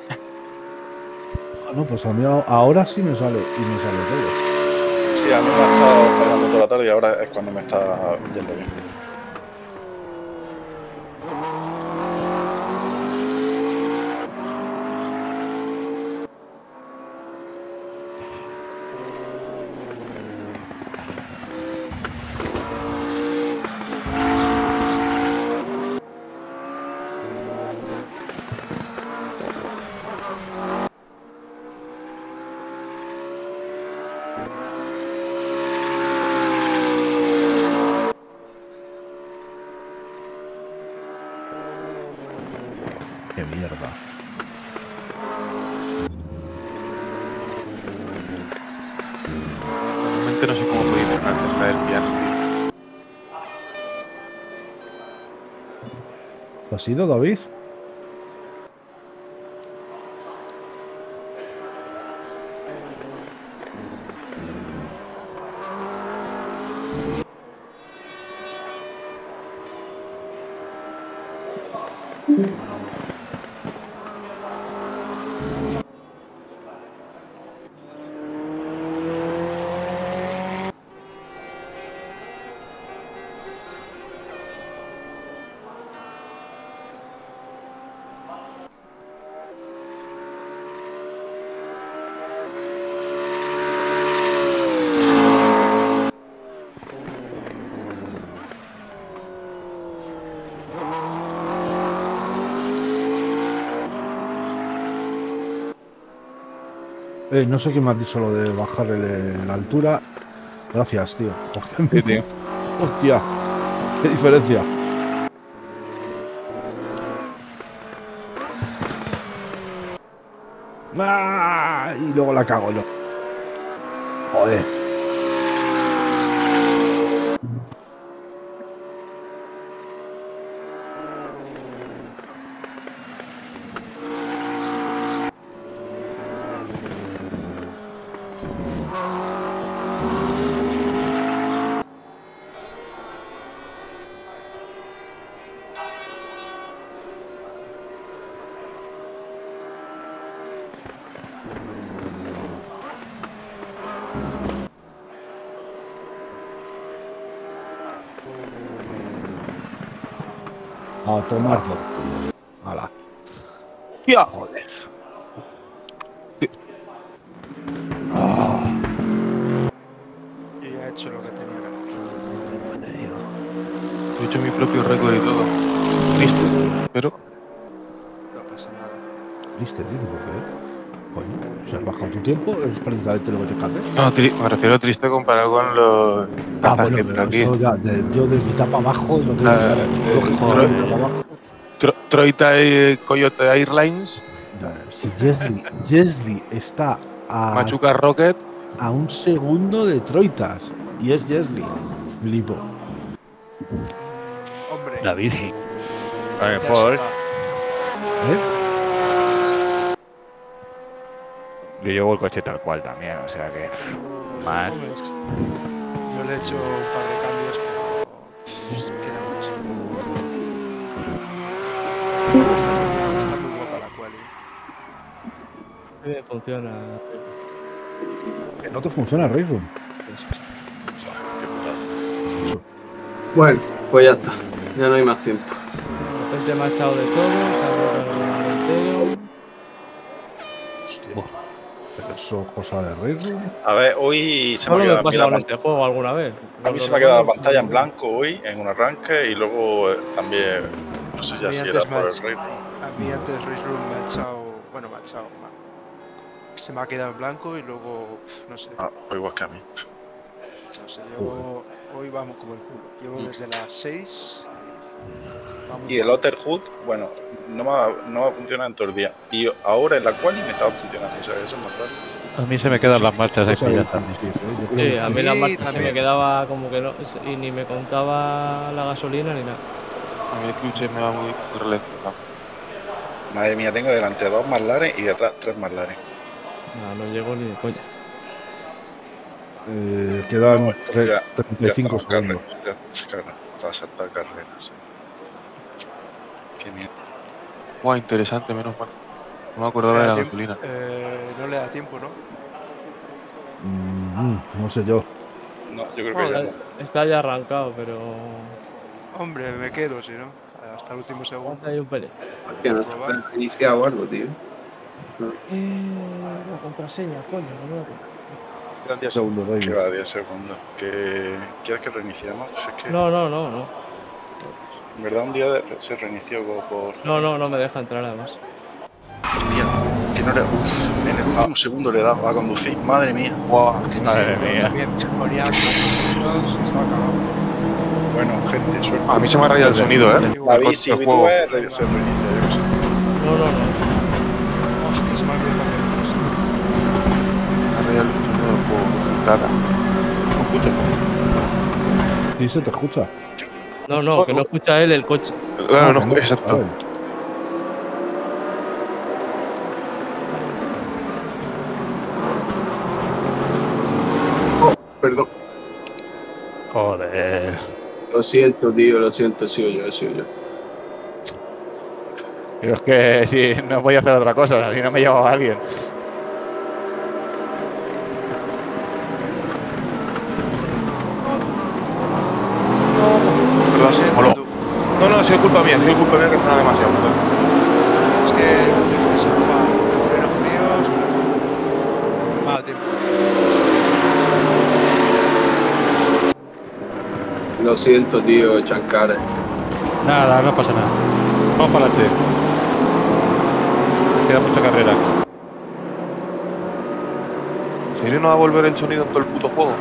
Ah, no, pues a mí a- ahora sí me sale y me sale todo. Sí, a mí me ha estado fallando toda la tarde y ahora es cuando me está yendo bien. Qué mierda. Realmente no sé cómo puede ir una Tesla del piano. ¿Lo has ido, David? Eh, no sé quién me ha dicho lo de bajar el- la altura. Gracias, tío. Porque Sí, tío. Hostia, qué diferencia. ¡Ah! Y luego la cago, no. Joder. A tomar por culo. Hala. ¡Ya! Joder. Yo ya he hecho lo que tenía que hacer. He hecho mi propio récord y todo. Triste, pero No pasa nada. Triste, dice, ¿por qué? Coño, si has bajado tu tiempo, es precisamente lo que te que hacer. no, tri- me refiero a triste comparado con los Ah, tazas bueno, que pero tengo aquí. eso ya, de- yo de mitad para abajo no tengo Ah, claro. Todo lo que eh, está joder. de mitad para abajo. Tro- Troita y Coyote Airlines, Ya, si Jesly, Jesly está a, Machuca Rocket, a un segundo de Troitas y es Jesly. Flipo. Hombre, La Virgen. A lo ya mejor está. ¿Eh? yo llevo el coche tal cual también, o sea que. Más. Hombre, es- yo le he hecho un par de cambios, pero pues, queda mucho. Está, está muy guapa la quali. Eh, Funciona. Que no te funciona el Race Room. Bueno, pues ya está. Ya no hay más tiempo. De repente me ha echado de todo, se ha roto el ordenador entero. Hostia. Pero eso cosa de Race Room. A ver, hoy se me Solo ha me quedado a mí pasa la con pan- este juego alguna vez. a mí se me ha quedado la pantalla en blanco hoy en un arranque y luego eh, también, no sé A ya mí si antes era me por ha el hecho- rey. A mí antes Race Room me ha echado. Bueno, me ha echado. ma- Se me ha quedado en blanco y luego. No sé. Ah, pues igual que a mí. No sé. Llevo, hoy vamos como el culo. Llevo Mm. desde las seis. vamos Y el mal. Otterhood, bueno, no me, ha- no me ha funcionado en todo el día. Y ahora en la cual me estaba funcionando, o sea, eso es más raro. A mí se me quedan las marchas de Cosa de ya Steve, ¿eh? Yo creo Sí, que- a mí la Sí, marcha se me también. quedaba como que no. Y ni me contaba la gasolina ni nada. A mí el Twitch me va muy, muy ralentizado. Madre mía, tengo delante dos McLaren y detrás tres McLaren. No, no llego ni de coña. Eh, quedan No, tre- ya, treinta y ya cinco estamos carre- segundos. ya, claro, para saltar carreras. Sí. Qué mierda. Guau, interesante, menos mal. No me acordaba Le de da la tiempo- gasolina. eh, no le da tiempo, ¿no? Mm, mm, no sé yo. No, yo creo No, que ya la- no. está ya arrancado, pero. Hombre, me quedo, si no. Hasta el último segundo. Falta ahí un pelín. Que no se puede reiniciar o algo, tío. Eh, la contraseña, coño, no me acuerdo. Quedan diez segundos, David. Que va diez segundos. Que... ¿Quieres que reiniciemos? Si es que, No, no, no, no. en verdad, un día de- se reinició como por. No, no, no me deja entrar además. Hostia, que no le. Uf, en el último segundo le he dado a conducir. Madre mía. Guau, Madre Sí, mía. también se ponía minutos, estaba acabado. Bueno, gente, suerte. a mí se me ha rayado el sonido, ¿eh? Igual, David, el si juego. tú ves, re- se reinicia, yo qué sé. No, no, no. hostia, se me ha olvidado cambiar el coche. Me ha rayado el sonido del juego. Caga. ¿Me escuchas? Sí, se te escucha. No, no, que no escucha él el coche. Claro, Ah, no, que no, exacto. ¿sabes? Perdón. Joder. Lo siento, tío, lo siento, he sido yo, he sido yo. Pero es que si no voy a hacer otra cosa, si no me llevaba alguien. Lo Perdón, siento, hola. tú. No, no, ha sido culpa mía, ha sido culpa mía que frena demasiado. Es que se va frenos fríos. Va, tiempo. Lo siento, tío, Chankar. Nada, no pasa nada. Vamos para adelante. Queda mucha carrera. ¿En serio no va a volver el sonido en todo el puto juego?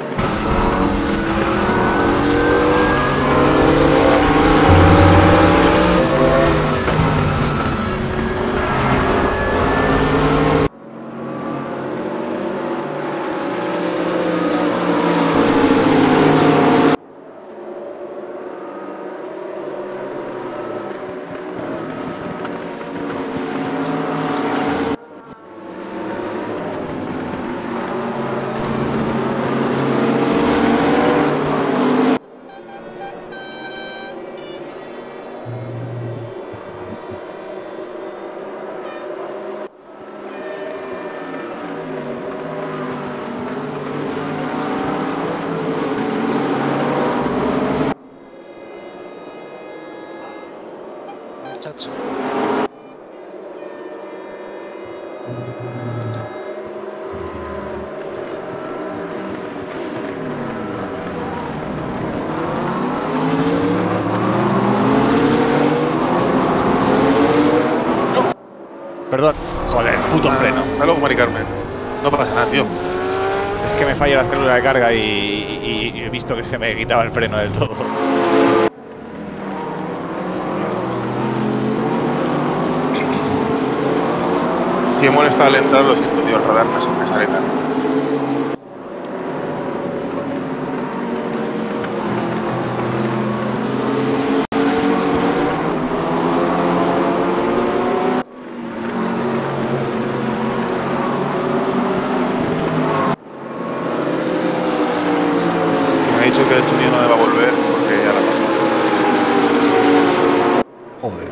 Muchacho. Perdón. Joder, puto freno. Dale con Mari Carmen. No pasa nada, tío. Es que me falla la célula de carga y, y- y he visto que se me quitaba el freno del todo. Si he molestado al entrar, lo siento, tío. El radar me me sale tarde. Me ha dicho que el sonido no me va a volver porque ya la pasó. Joder.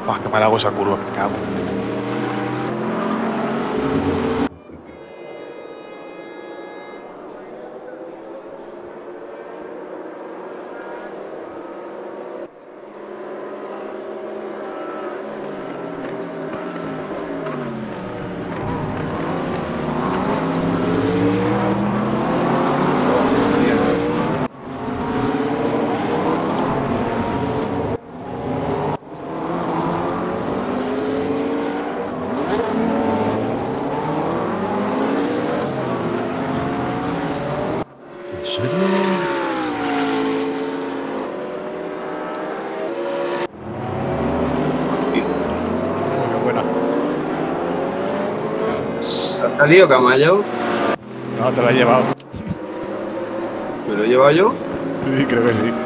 Buah, qué mal hago esa curva, me cago. ¿En serio? Tío, Oh, qué buena. ¿ha salido Camayo? No, te lo he llevado. ¿Me lo he llevado yo? Sí, creo que sí.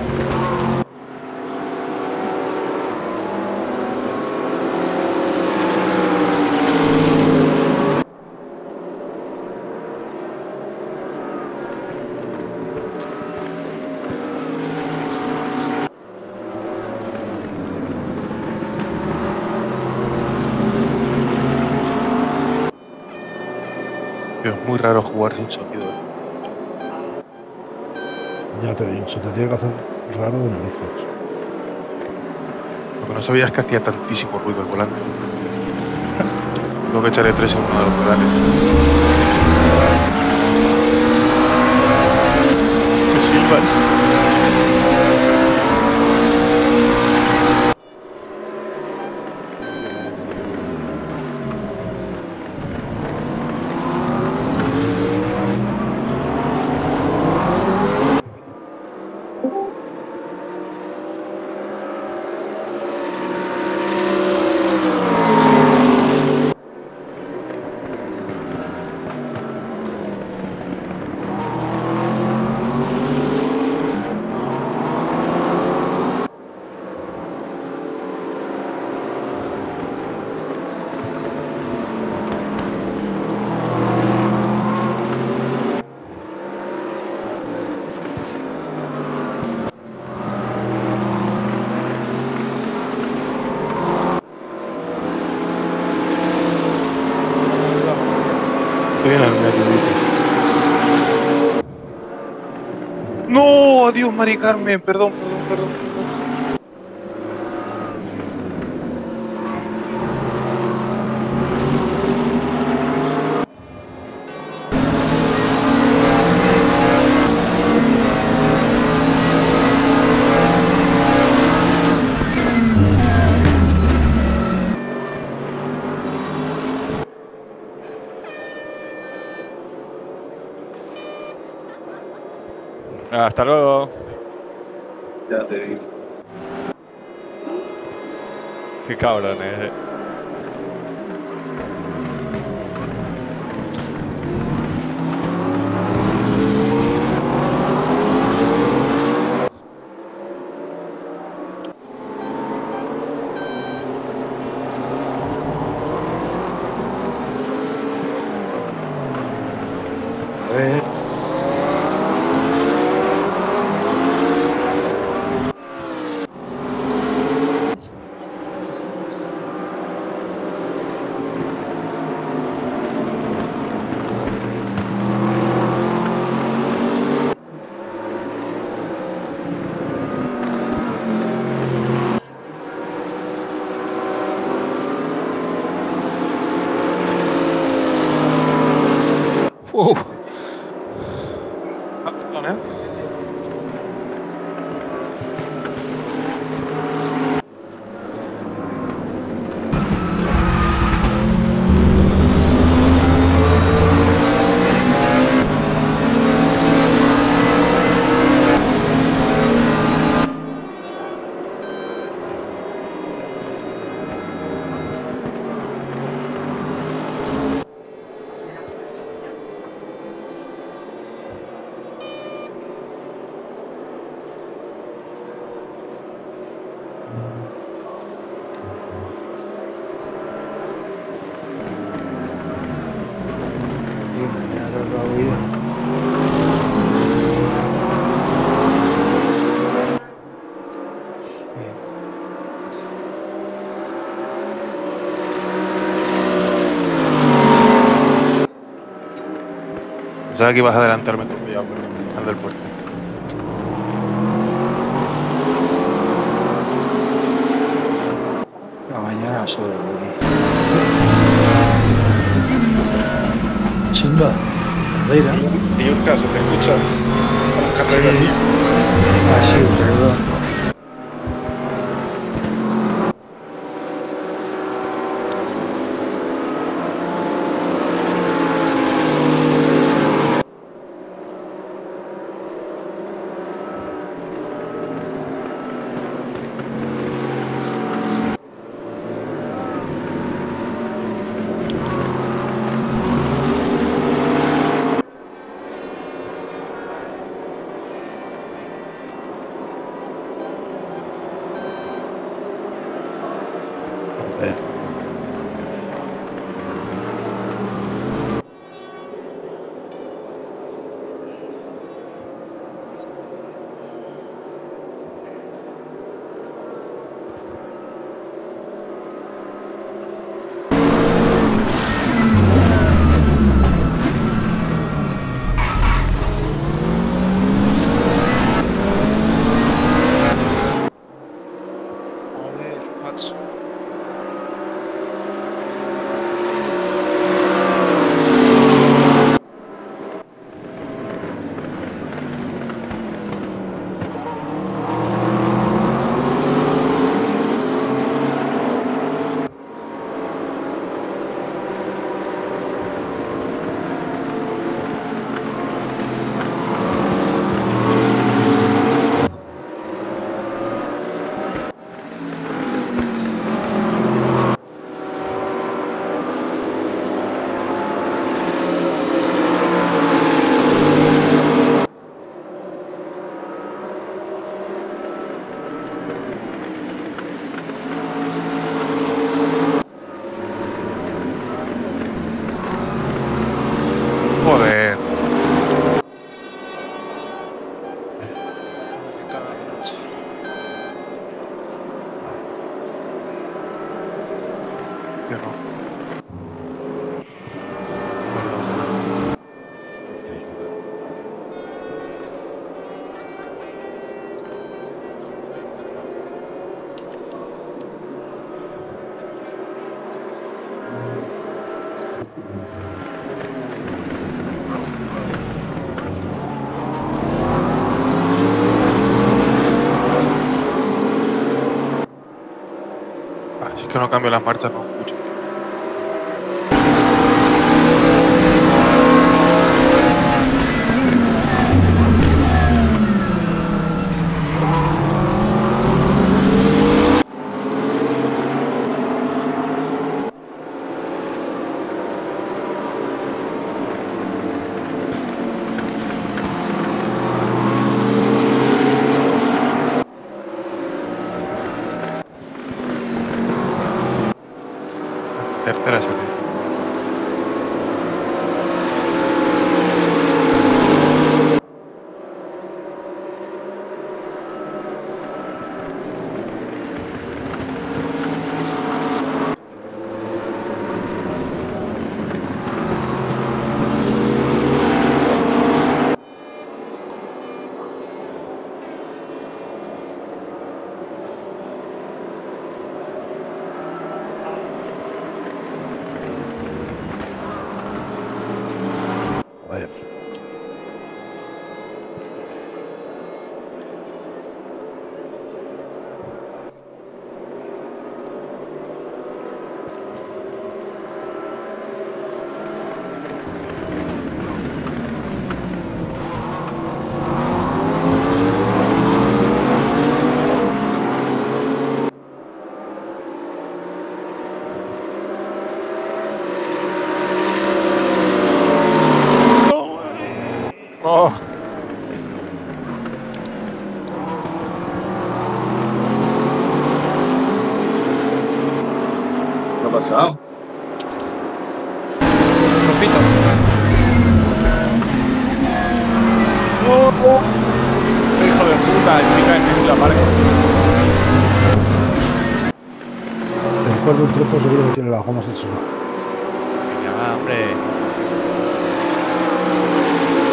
Tío, es muy raro jugar sin sonido. ¿eh? Ya te he dicho, te tiene que hacer raro de narices. Lo que no sabía es que hacía tantísimo ruido el volante. Tengo que echarle tres en uno de los pedales. Me silban. Estoy en el medio, dice. No, adiós, Mari Carmen, perdón, perdón, perdón, perdón. Hasta luego. Ya te digo. Qué cabrones, eh. A ver. Pensaba que ibas a adelantarme tú, ya, pero al del puerto. La mañana solo de aquí. Chimba. Mira. Y un caso, ¿te escucha? Estamos carreras, tío. Ah, sí, perdón. Joder, macho. Joder. Me cago en la leche. Yo no. Ah, si es que no cambio las marchas, no escucho. Tercera salida. Joder. ¡Oh! ¿Qué ha pasado? Repito. ¡Oh, oh! Hijo de puta, me cae en la marca. Después de un tropo seguro que tiene las gomas en su. Venga, va, hombre.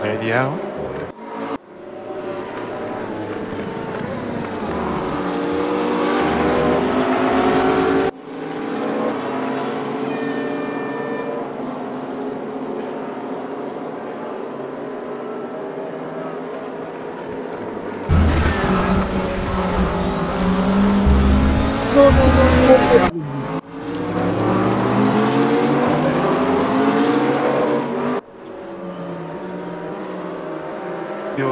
He llegado. Yo.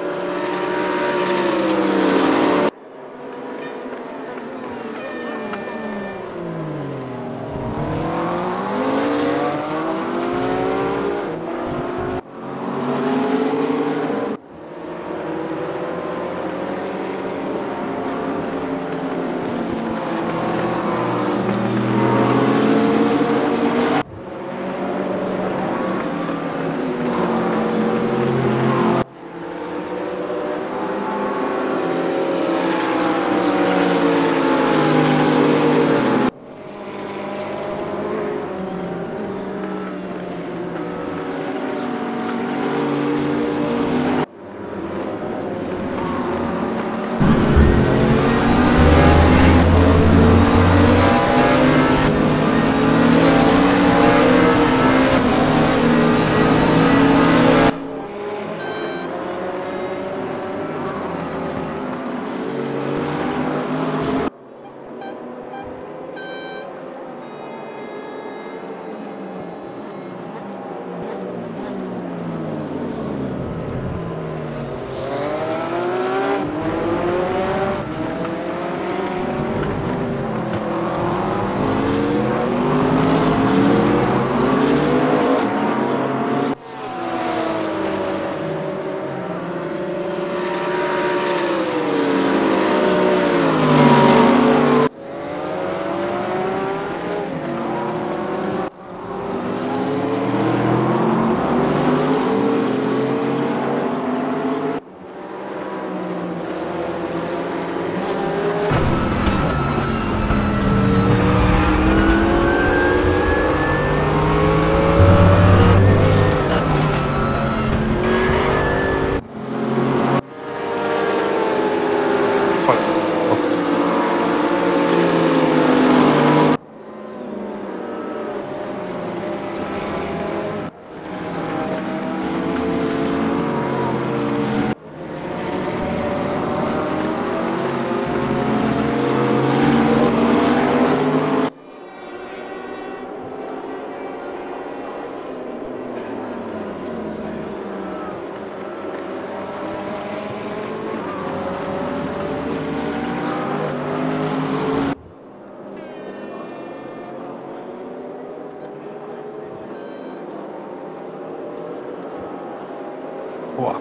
Buah.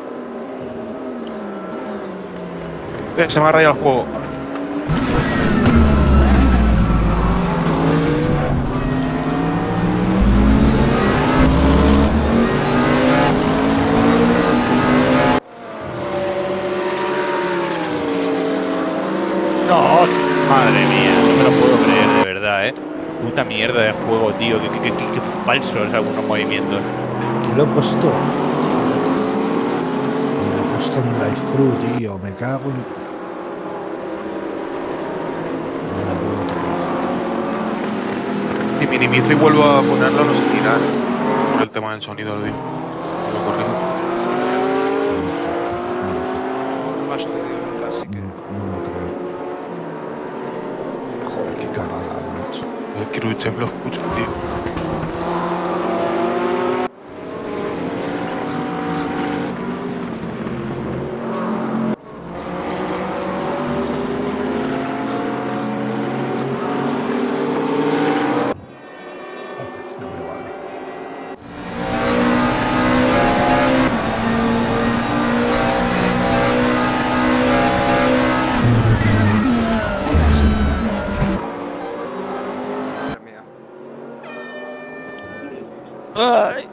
Eh, se me ha rayado el juego. No, madre mía, no me lo puedo creer, de verdad, eh. Puta mierda de juego, tío. Que, que, que, que falsos algunos movimientos. ¿Qué lo he puesto? Me lo he puesto en drive-thru, tío. Me cago en. No me lo puedo creer. Si minimizo y vuelvo a ponerlo, no se tira por el tema del sonido, tío. Lo corrijo. No sé. No lo sé. No me ha sucedido nunca, así que. No, no lo creo. Joder, qué cagada, macho. El Kiruchev lo escucho, tío. No me vale. Madre mía. Ay.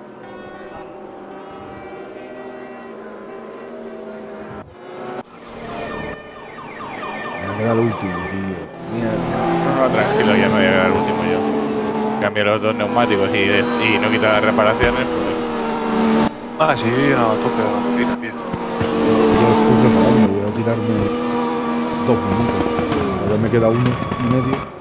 Me va a quedar el último, tío. Mierda. No, no, tranquilo, ya me voy a quedar el último yo. Cambio los dos neumáticos y, y no quito las reparaciones, pues Ah, sí, a tope a la máquina, bien. Yo estoy preparando, voy a tirarme dos minutos. Ahora me queda uno y medio.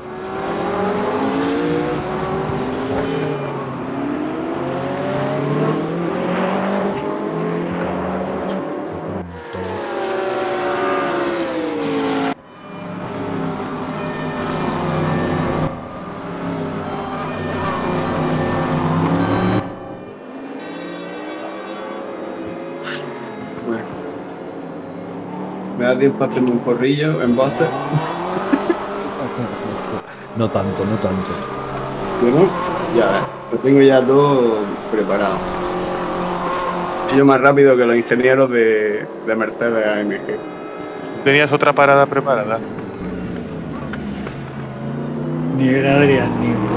Bueno. Me da tiempo a hacerme un corrillo en base. No tanto, no tanto. Bueno, ya ves, lo tengo ya todo preparado. Y yo más rápido que los ingenieros de, de Mercedes A M G. ¿Tenías otra parada preparada? Ni el Adrián, ni el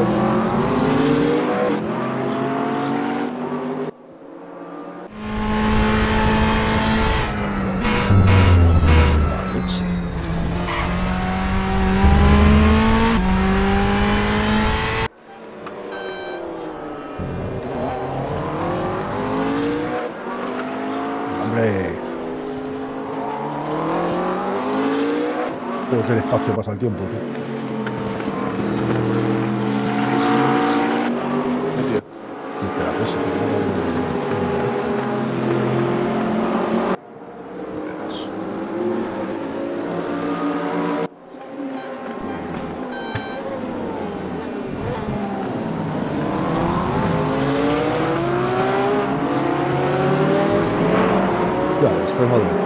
Hombre. Pero qué despacio pasa el tiempo, tío. Y espérate, si tengo ya, extremo derecho.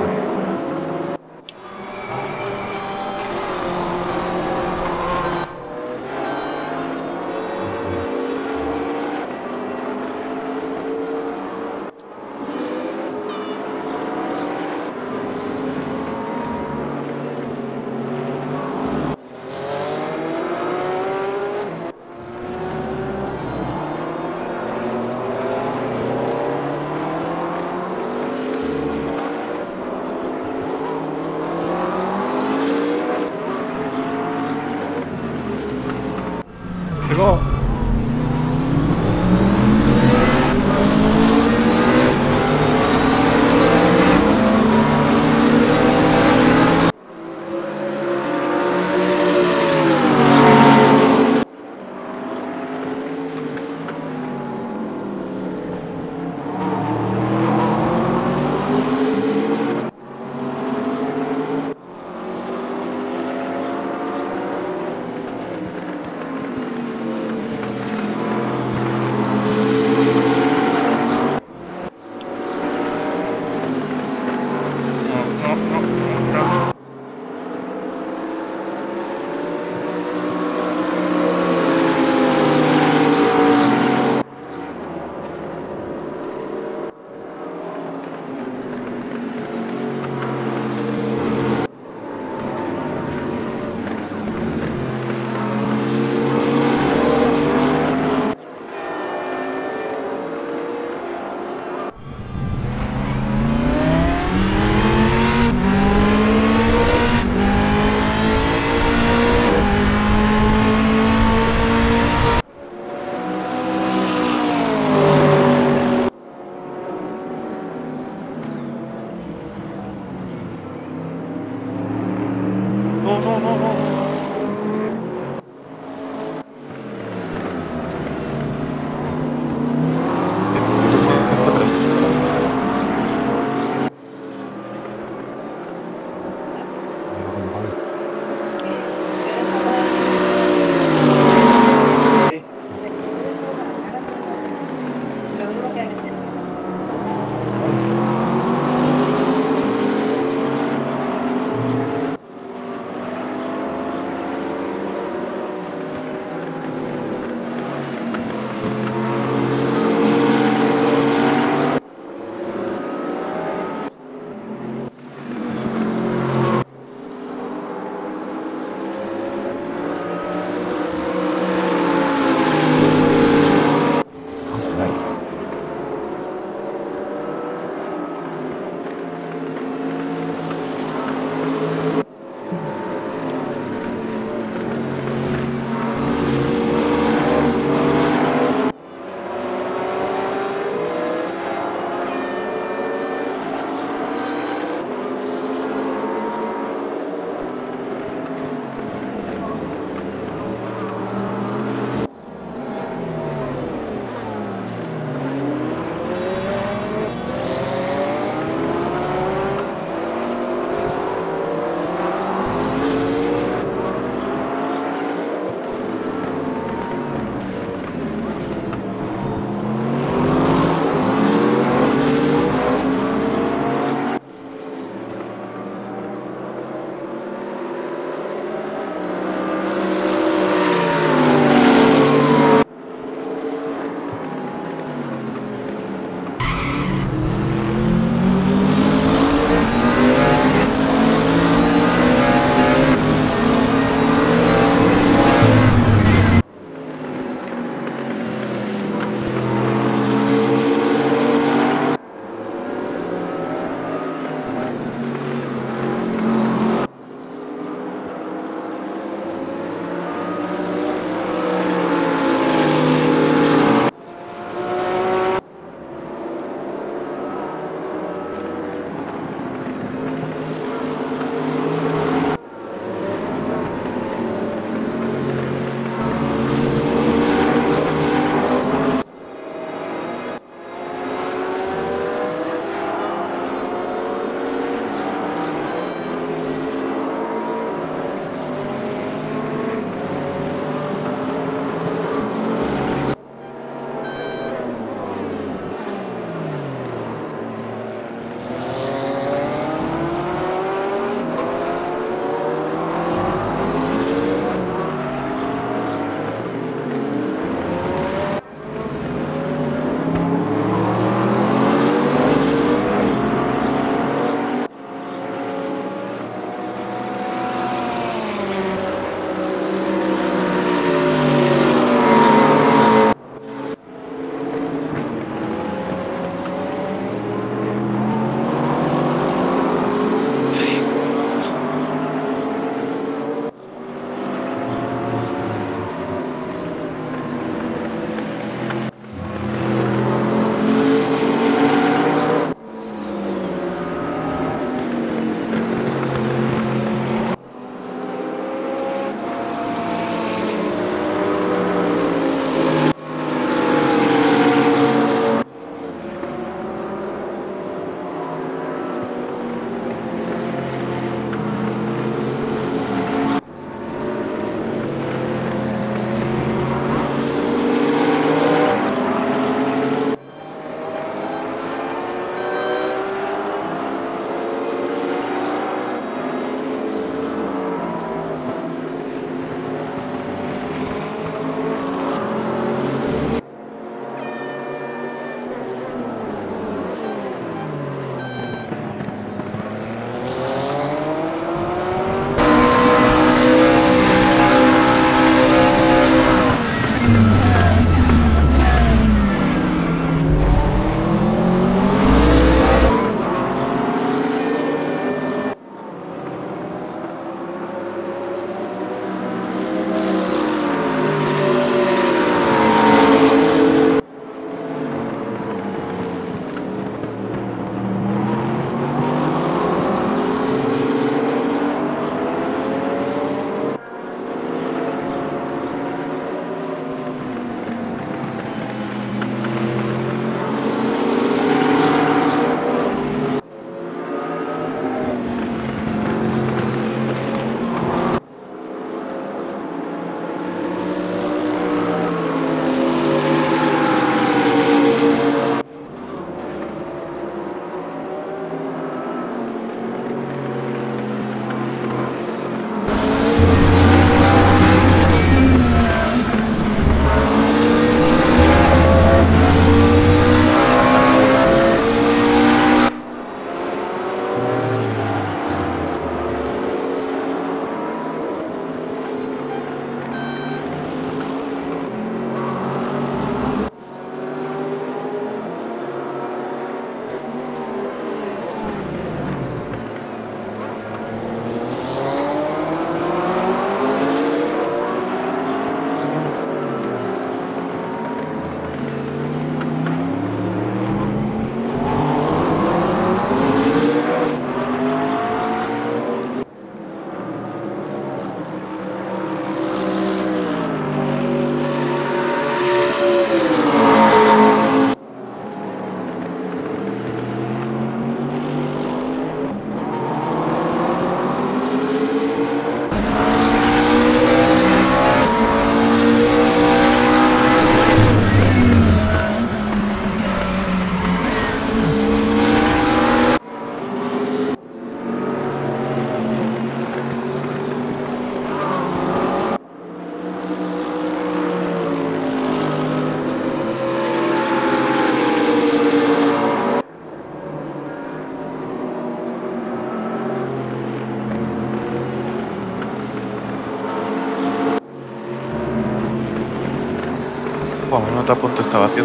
Vamos, no te apunto esta vacío.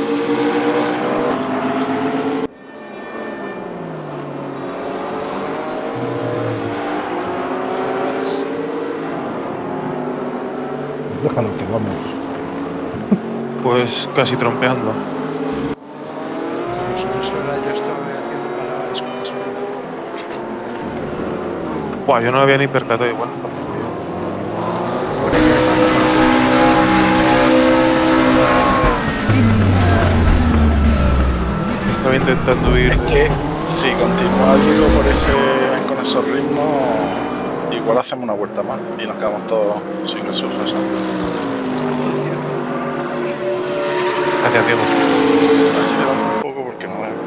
Déjalo que vamos. Pues casi trompeando. Sobre eso era, yo estaba haciendo malabares con la segunda. Buah, yo no lo había ni percatado igual. Estaba intentando ir. Es que si continúa Diego por ese, con esos ritmos, igual hacemos una vuelta más y nos quedamos todos sin resurfes. Está muy bien. Gracias, Diego. Así levanta un poco porque no es.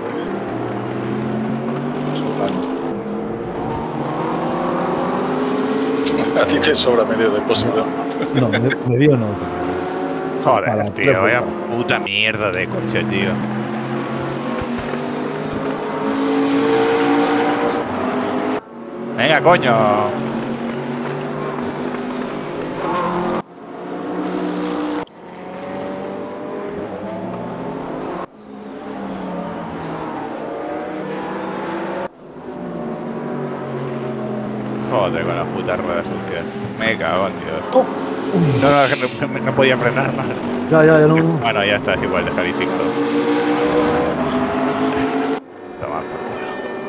A ti te sobra medio depósito. No, me, me dio no. Joder, Para tío, tres vaya vueltas. puta mierda de coche, tío. Venga, coño. Joder, con las putas ruedas sucias. Me cago en Dios. Oh. No, no, es que no, no podía frenar más. Ya, ya, ya no. no. Bueno, ya está, es igual, descalificado. Toma por culo.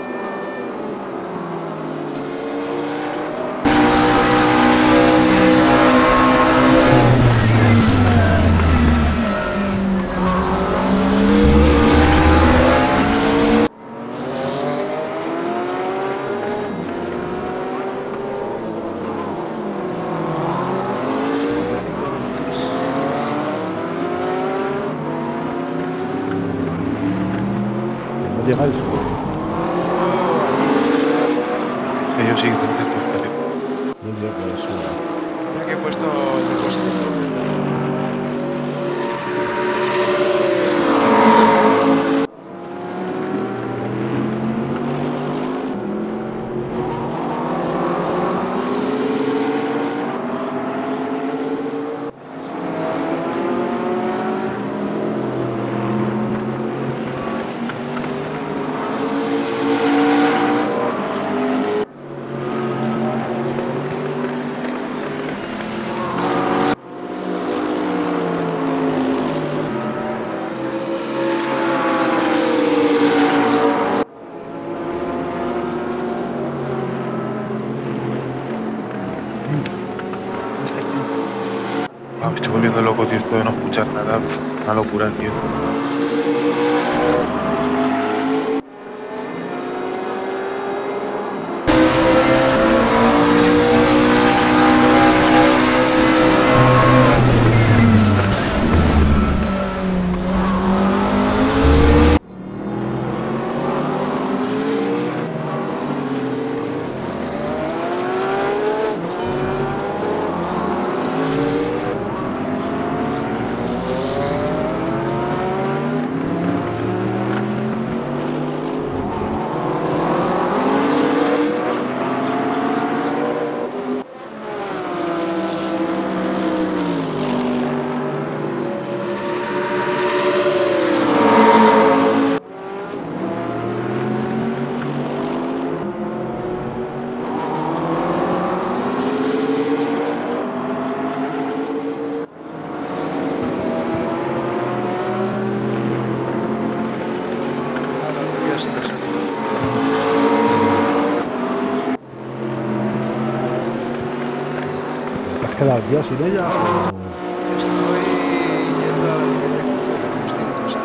No llegáis. Ellos sí, contentos. No llego eso. Mira que he puesto el depósito. Ah, me estoy volviendo loco, tío, esto de no escuchar nada. Una locura, tío. Nada, no quiero sin eso. ¿Te has quedado ya sin ella? O... Estoy yendo a la línea de crucero, vamos lentos.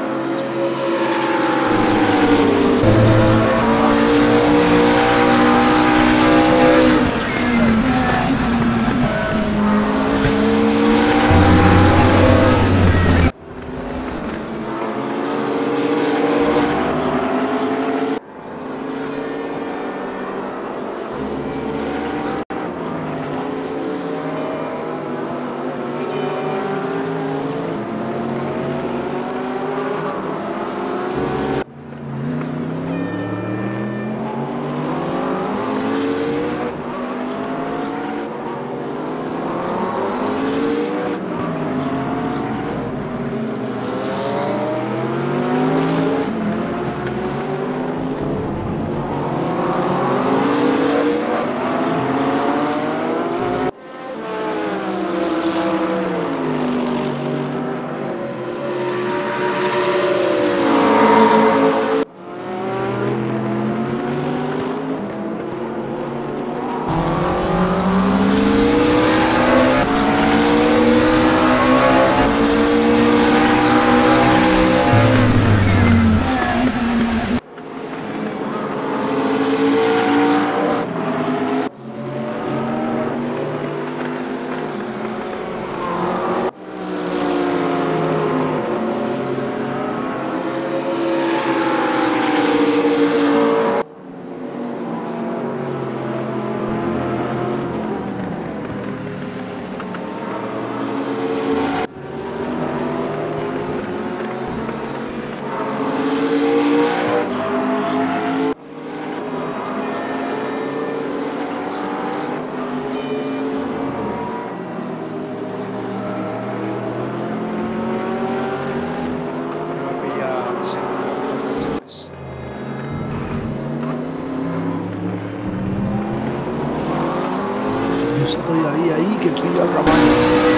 estoy ahí, ahí, que pido al caballo.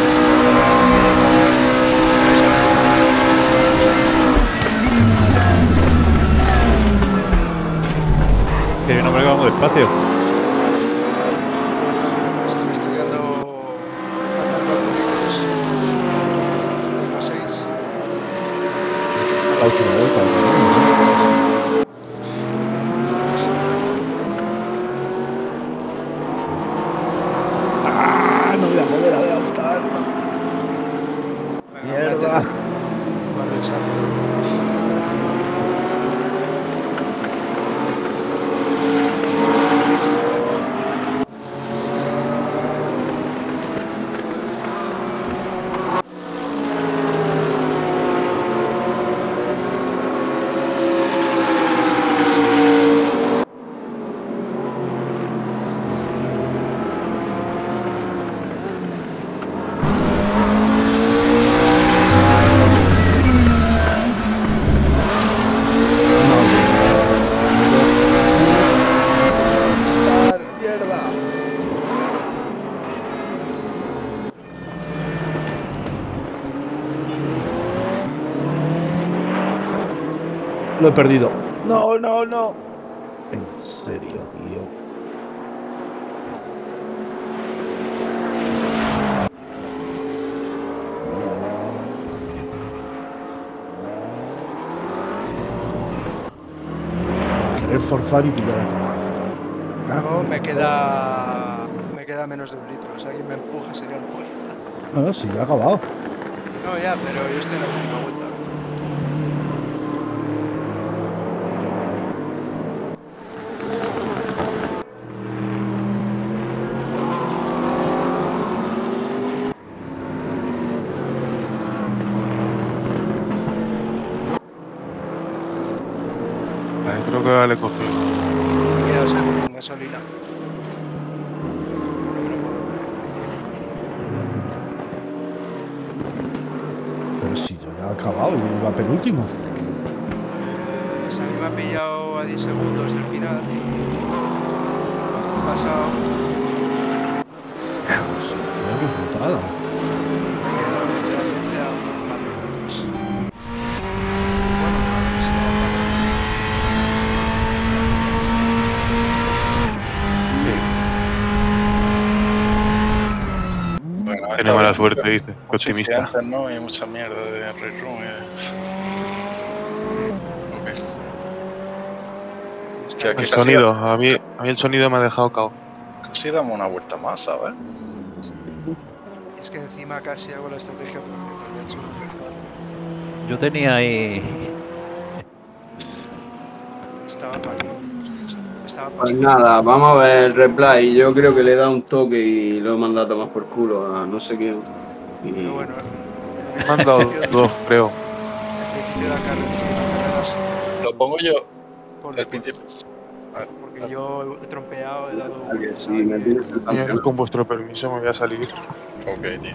Que no me vamos despacio. Es que me estoy quedando. Faltan cuatro minutos. Tengo seis. La última vuelta. ¿no? Ah, no voy a poder adelantar. Venga, Mierda. métele. Vale, exacto. Mierda. Lo he perdido. No, no, no. En serio, tío. Querer forzar y pillar a caballo. No, me queda. Me queda menos de un litro. Si alguien me empuja sería un poco. No, no, sí, ya ha acabado. No, ya, pero yo estoy en la última vuelta. Vale, creo que ahora le cogió. Me queda segundo en gasolina. Pero si yo ya he acabado, yo iba penúltimo. Pues a mí me ha pillado a diez segundos del final y. He pasado. Pues, tío, qué putada. Me he quedado literalmente a un par de minutos. Bueno, a ver si no va a Bueno, Tiene esta mala vez suerte, dice. Qué muchos optimista. incidentes, ¿no? Y mucha mierda de Red Room. y de- Ok. Tienes Sí, que aquí El casi, sonido, a mí, a mí el sonido me ha dejado cao. casi damos una vuelta más, ¿sabes? Es que encima casi hago la estrategia perfecta. De hecho, Yo tenía ahí. estaba pálido. Estaba Pues pasando. nada, vamos a ver el replay. Yo creo que le he dado un toque y lo he mandado a tomar por culo a no sé quién. Y Pero bueno, Me han dado dos, creo. el principio de la carrera, la carrera sí, Lo pongo yo. por El principio. Ah, porque yo he trompeado, he dado. a que pensaba sí, me que- tienes que Señores, campeonato. con vuestro permiso me voy a salir. Ok, tío.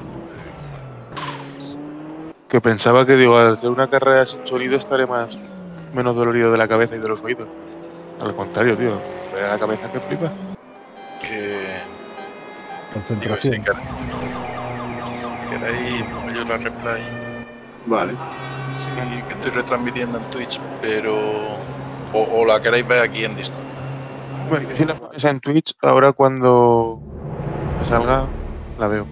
Que pensaba que, digo, al hacer una carrera sin sonido estaré más menos dolorido de la cabeza y de los oídos. Al contrario, tío. Me duele la cabeza que flipa. Que. Digo, Concentración. si queréis, si queréis, pongo yo la replay. Vale. Y que estoy retransmitiendo en Twitch, pero. O, o la queréis ver aquí en Discord. Bueno, si la pones en Twitch, ahora cuando me salga, la veo.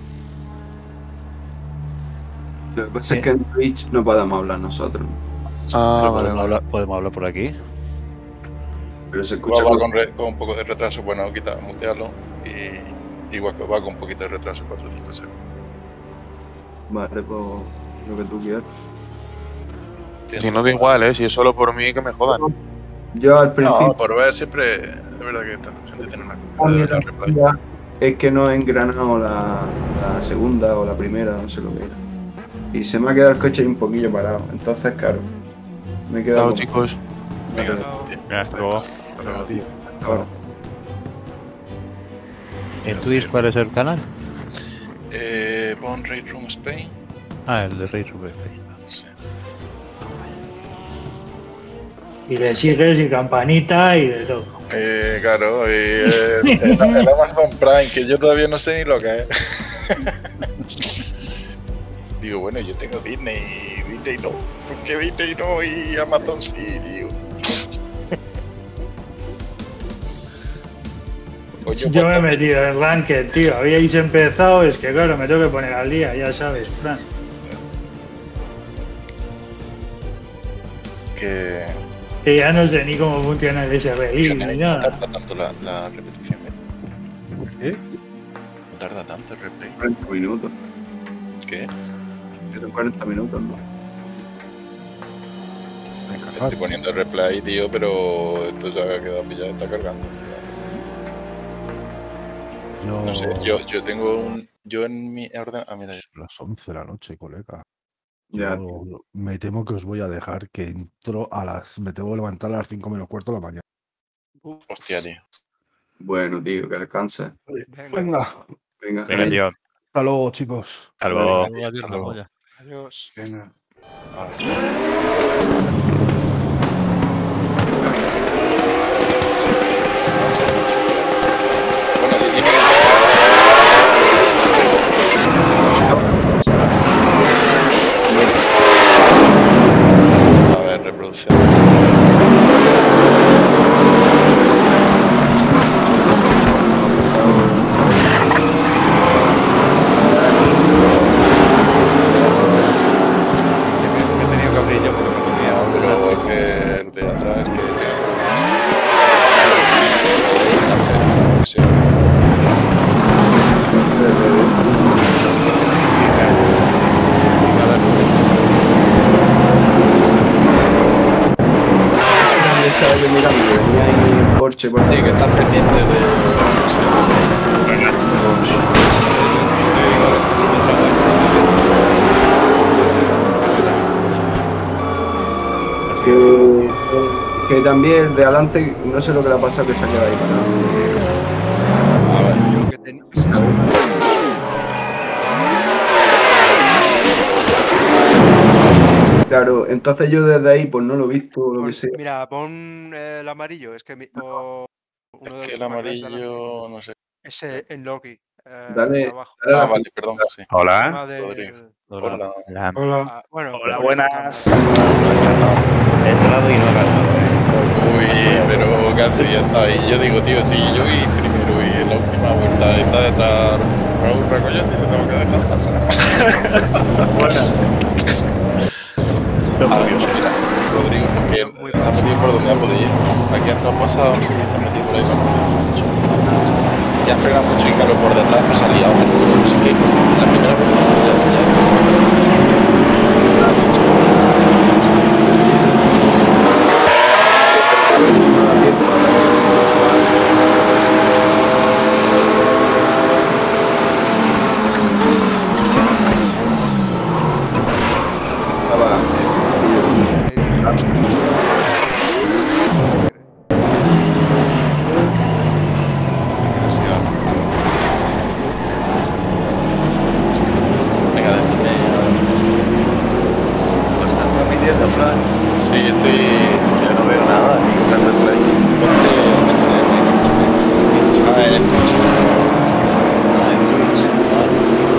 Lo que pasa es que en Twitch no podemos hablar nosotros, Ah, Pero vale, podemos, vale. hablar, podemos hablar por aquí. pero se Igual escucha va con- con, re- con un poco de retraso, bueno, quita, mutearlo. Y igual que va con un poquito de retraso, cuatro o cinco segundos. Vale, pues lo que tú quieras. Si no da igual, ¿eh? Si es solo por mí, que me jodan. Yo al principio No, por ver siempre. Es verdad que esta gente tiene una cosa de la replay. es que no he engranado la, la segunda o la primera, no sé lo que era. Y se me ha quedado el coche ahí un poquillo parado. Entonces, claro, me he quedado. Chao, como- chicos. Venga, Chao. tío. Venga, hasta luego. Hasta luego, tío. Ahora. ¿En Twitch cuál es el canal? Eh, pon Raid Room Spain. Ah, el de Rey Super Space. Sí. Y le sigues y campanita y de todo. Eh, claro, y eh, el, el Amazon Prime, que yo todavía no sé ni lo que es. Digo, bueno, yo tengo Disney, Disney no. ¿Por qué Disney no y Amazon sí, tío? Pues Yo, yo me he metido en Ranked, tío. Habíais empezado, es que claro, me tengo que poner al día, ya sabes, Fran. Que... Que ya no sé ni cómo funciona el S R I no ni nada. tarda tanto la, la repetición, ¿eh? ¿Qué? No tarda tanto el replay. cuarenta minutos. ¿Qué? Son cuarenta minutos, ¿no? Estoy poniendo el replay, tío, pero esto ya ha quedado pillado, está cargando. Yo... No sé, yo, yo tengo un... Yo en mi orden... Ah, mira, ya. Las once de la noche, colega. Ya, Yo me temo que os voy a dejar que entro a las... Me tengo que levantar a las cinco menos cuarto de la mañana. Hostia, tío. bueno, tío, que descanses. Venga, Venga, Venga, Venga, genial. tío. hasta luego, chicos. Hasta luego. Venga, tío, hasta luego. adiós. Venga. A ver. Bueno, y- y- A ver, reproducción. Me he tenido que abrir yo porque me tenía No, pero es que el de atrás es que tiene sí. Estaba yo mirando, venía ahí en Porsche por Sí, ahí. que están pendientes de... Que, que también el de adelante, no sé lo que le ha pasado, que se ha quedado ahí parado. A ver, Yo que ten- sí, Claro, entonces yo desde ahí pues no lo he visto o lo pon- que sea. mira, pon eh, el amarillo, es que mi- o uno de es que los el más grandes de amarillo... no sé. ese en Loki, eh, Dale, de abajo. dale a Ah, la- vale, perdón, sí. Hola. Encima del- Rodrigo. Hola. Hola. Hola. ah, bueno, Hola, por buenas. esta cámara. He entrado y no he ganado. Uy, pero casi ya está ahí. Yo digo, tío, si yo vi primero y en la última vuelta está detrás Raúl Recolletti, le tengo que dejar pasar. A ver, mira, Rodrigo, porque Muy se ha metido por donde ha podido. Aquí ha traspasado, no sé qué, se ha metido por ahí para mucho. Y ha frenado mucho y claro, por detrás pues ha liado. Así que la primera vuelta ya, venga, déjame. ¿Lo estás transmitiendo, Fran? Sí, estoy. Yo no veo nada, tío. ¿Qué haces por ahí? Ponte, métete en el Twitch. Ah, en el Twitch. Ah, en Twitch. Vale.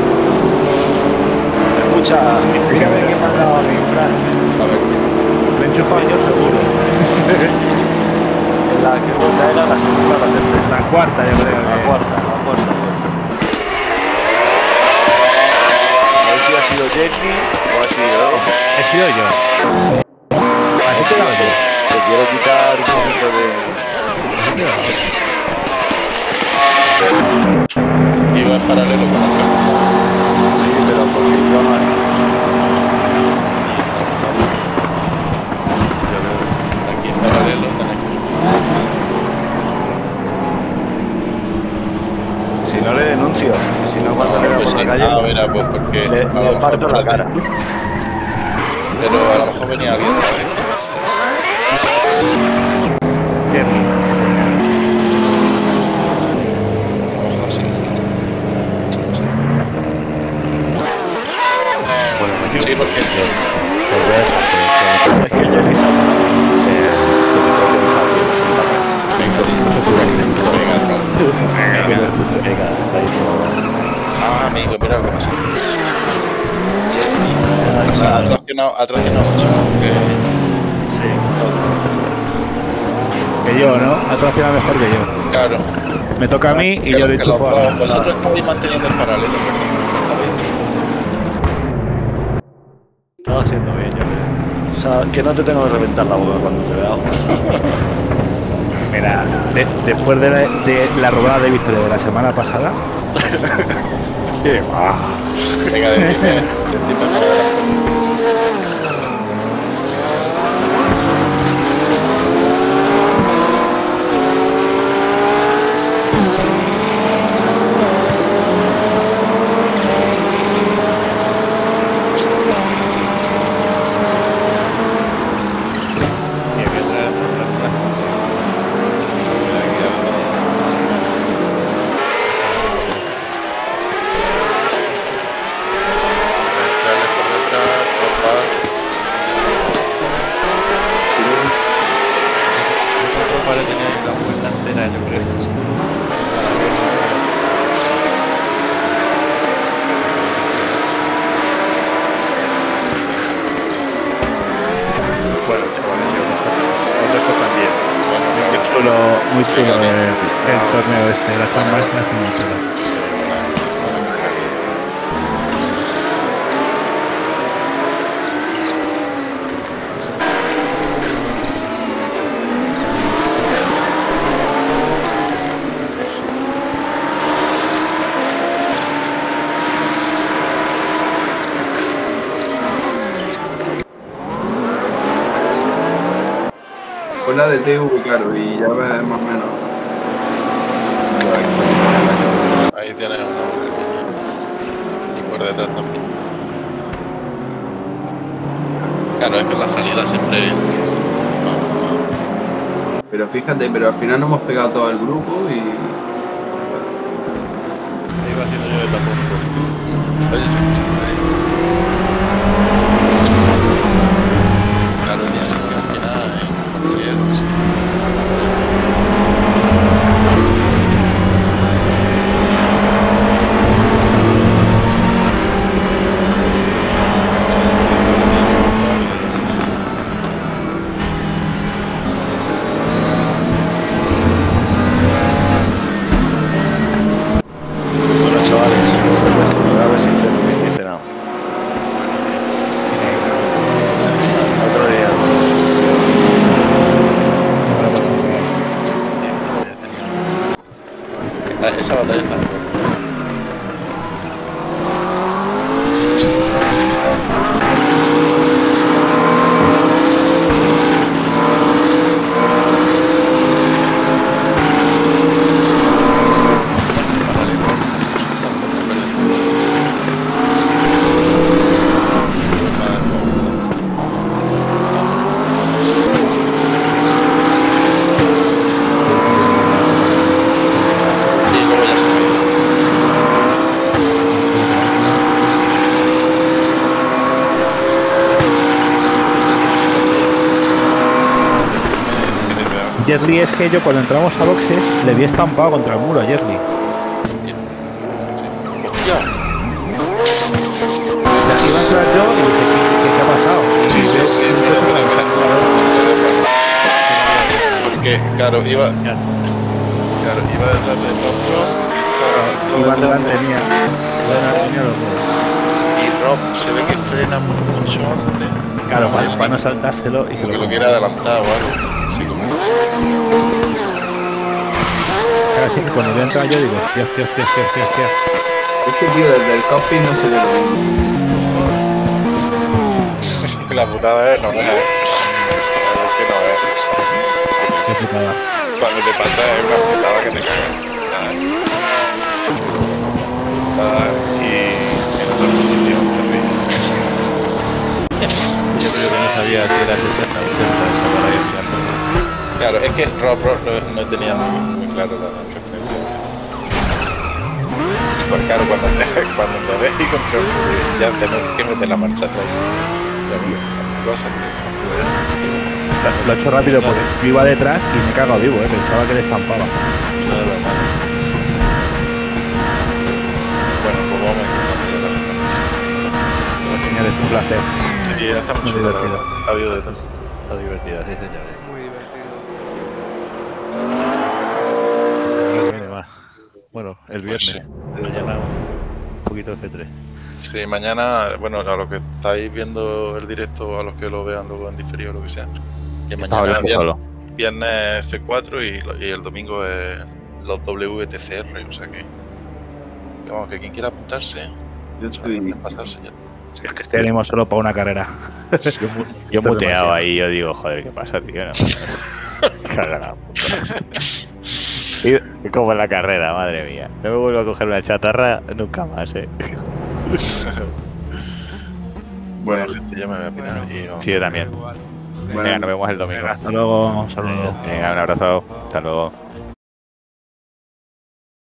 Escucha, mírame que me ha dado a mí, Fran. A ver, Me he enchufado yo seguro. En la que vuelta era la segunda o la tercera. La cuarta, yo creo. La que- cuarta, la cuarta, cuarta. A ver si ha sido Jenny o ha sido... He sido yo. He quedado yo. Te quiero quitar un poquito de... iba en paralelo con el Sí, pero porque iba mal. aquí en paralelo tenés que. Si no le denuncio, si no cuando le vea pues por sí. la calle, Ah, verá, pues porque. le, a lo le mejor, parto la espérate. cara. Pero a lo mejor venía alguien otra vez. Qué rico. A lo mejor sí. Sí, sí. Bueno, me Sí, porque. Volver, porque- Es que Jenny se ha parado. eh, pasa. Sí, ha traccionado, ha traccionado mucho mejor que... Sí. Que yo, ¿no? Ha traccionado mejor que yo. Claro. Me toca a mí y Que- yo le que los chupo dos- a... Vosotros estáis manteniendo el paralelo, pero Estaba haciendo bien, yo creo. O sea, que no te tengo que reventar la boca cuando te vea. Mira, de- después de la, de la robada de Victoria de la semana pasada... ¡Qué va! venga, decime, decime. Echarles por detrás, tropas. Para tener la vuelta entera, yo creo. Bueno, sí, bueno, yo no dejo también. Muy chulo, muy chulo el, el torneo este, las San Marcas, muy chulo. Pon la de T V, claro, y ya ves más o menos. Ahí tienes una buena línea. Y por detrás también. Claro, es que la salida siempre... Pero fíjate, pero al final no hemos pegado todo el grupo y. Ahí va haciendo yo de tapón. Oye, se escucha por ahí. Claro, el día sí que al final hay compañeros. Bueno, chavales, a ver si ceno bien y he cenado. Otro día. Ah, esa batalla está. Sí, luego ya se me ha ido. Jerly, es que yo cuando entramos a boxes le vi estampado contra el muro a Jerly. Hostia. Ya iba a entrar yo y dije, ¿qué, qué, qué ha pasado? Sí, sí, sí, mira, mira, mira. Porque, claro, iba. Claro, iba detrás del otro. Iba delante mía. Iba delante mía los dos. Y Rob se ve que frena mucho antes. Claro, para, para no saltárselo y se Porque lo lo quiere adelantar o algo. Sí, como. Claro, sí que cuando voy a entrar yo digo, hostia, hostia, hostia, hostia, hostia, hostia. Es que, tío, desde el cockpit no se ve lo mismo. La putada es no veas. Es que no veas. Qué putada. Cuando te pasa es una putada que te cagas. ¿Sabes? Putada y en otra posición también. Yo creo que no sabía que era sesenta o setenta. Claro, es que Rob, Rob no, no tenía muy, muy claro la referencia. Pues claro, cuando te, cuando te ves y contra el muro, ya tenés que meter la marcha atrás. Ya mira, cosa que no pude. Lo he hecho rápido porque yo iba detrás y me cago vivo, eh. Pensaba que le estampaba. Bueno, pues vamos a ir. señores, un placer. Sí, está muy Muy chulo, la divertido. verdad. Ha habido de todo. Está divertido, sí, señores. Muy divertido. Viene más. Bueno, el viernes. Pues Mañana un poquito de F tres. Sí, mañana, bueno, a los que estáis viendo el directo, a los que lo vean luego en diferido o lo que sea, que Estás mañana hablando viernes, solo. viernes F cuatro y, lo- y el domingo es los W T C R, o sea que, que vamos, que quien quiera apuntarse, Yo estoy. solamente pasarse ya. Si es que este ánimo solo para una carrera. Yo Esto es muteado demasiado. ahí, yo digo, joder, ¿qué pasa, tío? No, Caga la puta. Y como en la carrera, madre mía. No me vuelvo a coger una chatarra nunca más, eh. Bueno, gente, ya me voy a pirar y vamos. Sí, yo también. Igual. Venga, nos vemos el domingo. Venga, hasta luego. Un saludo. Venga, un abrazo. Hasta luego.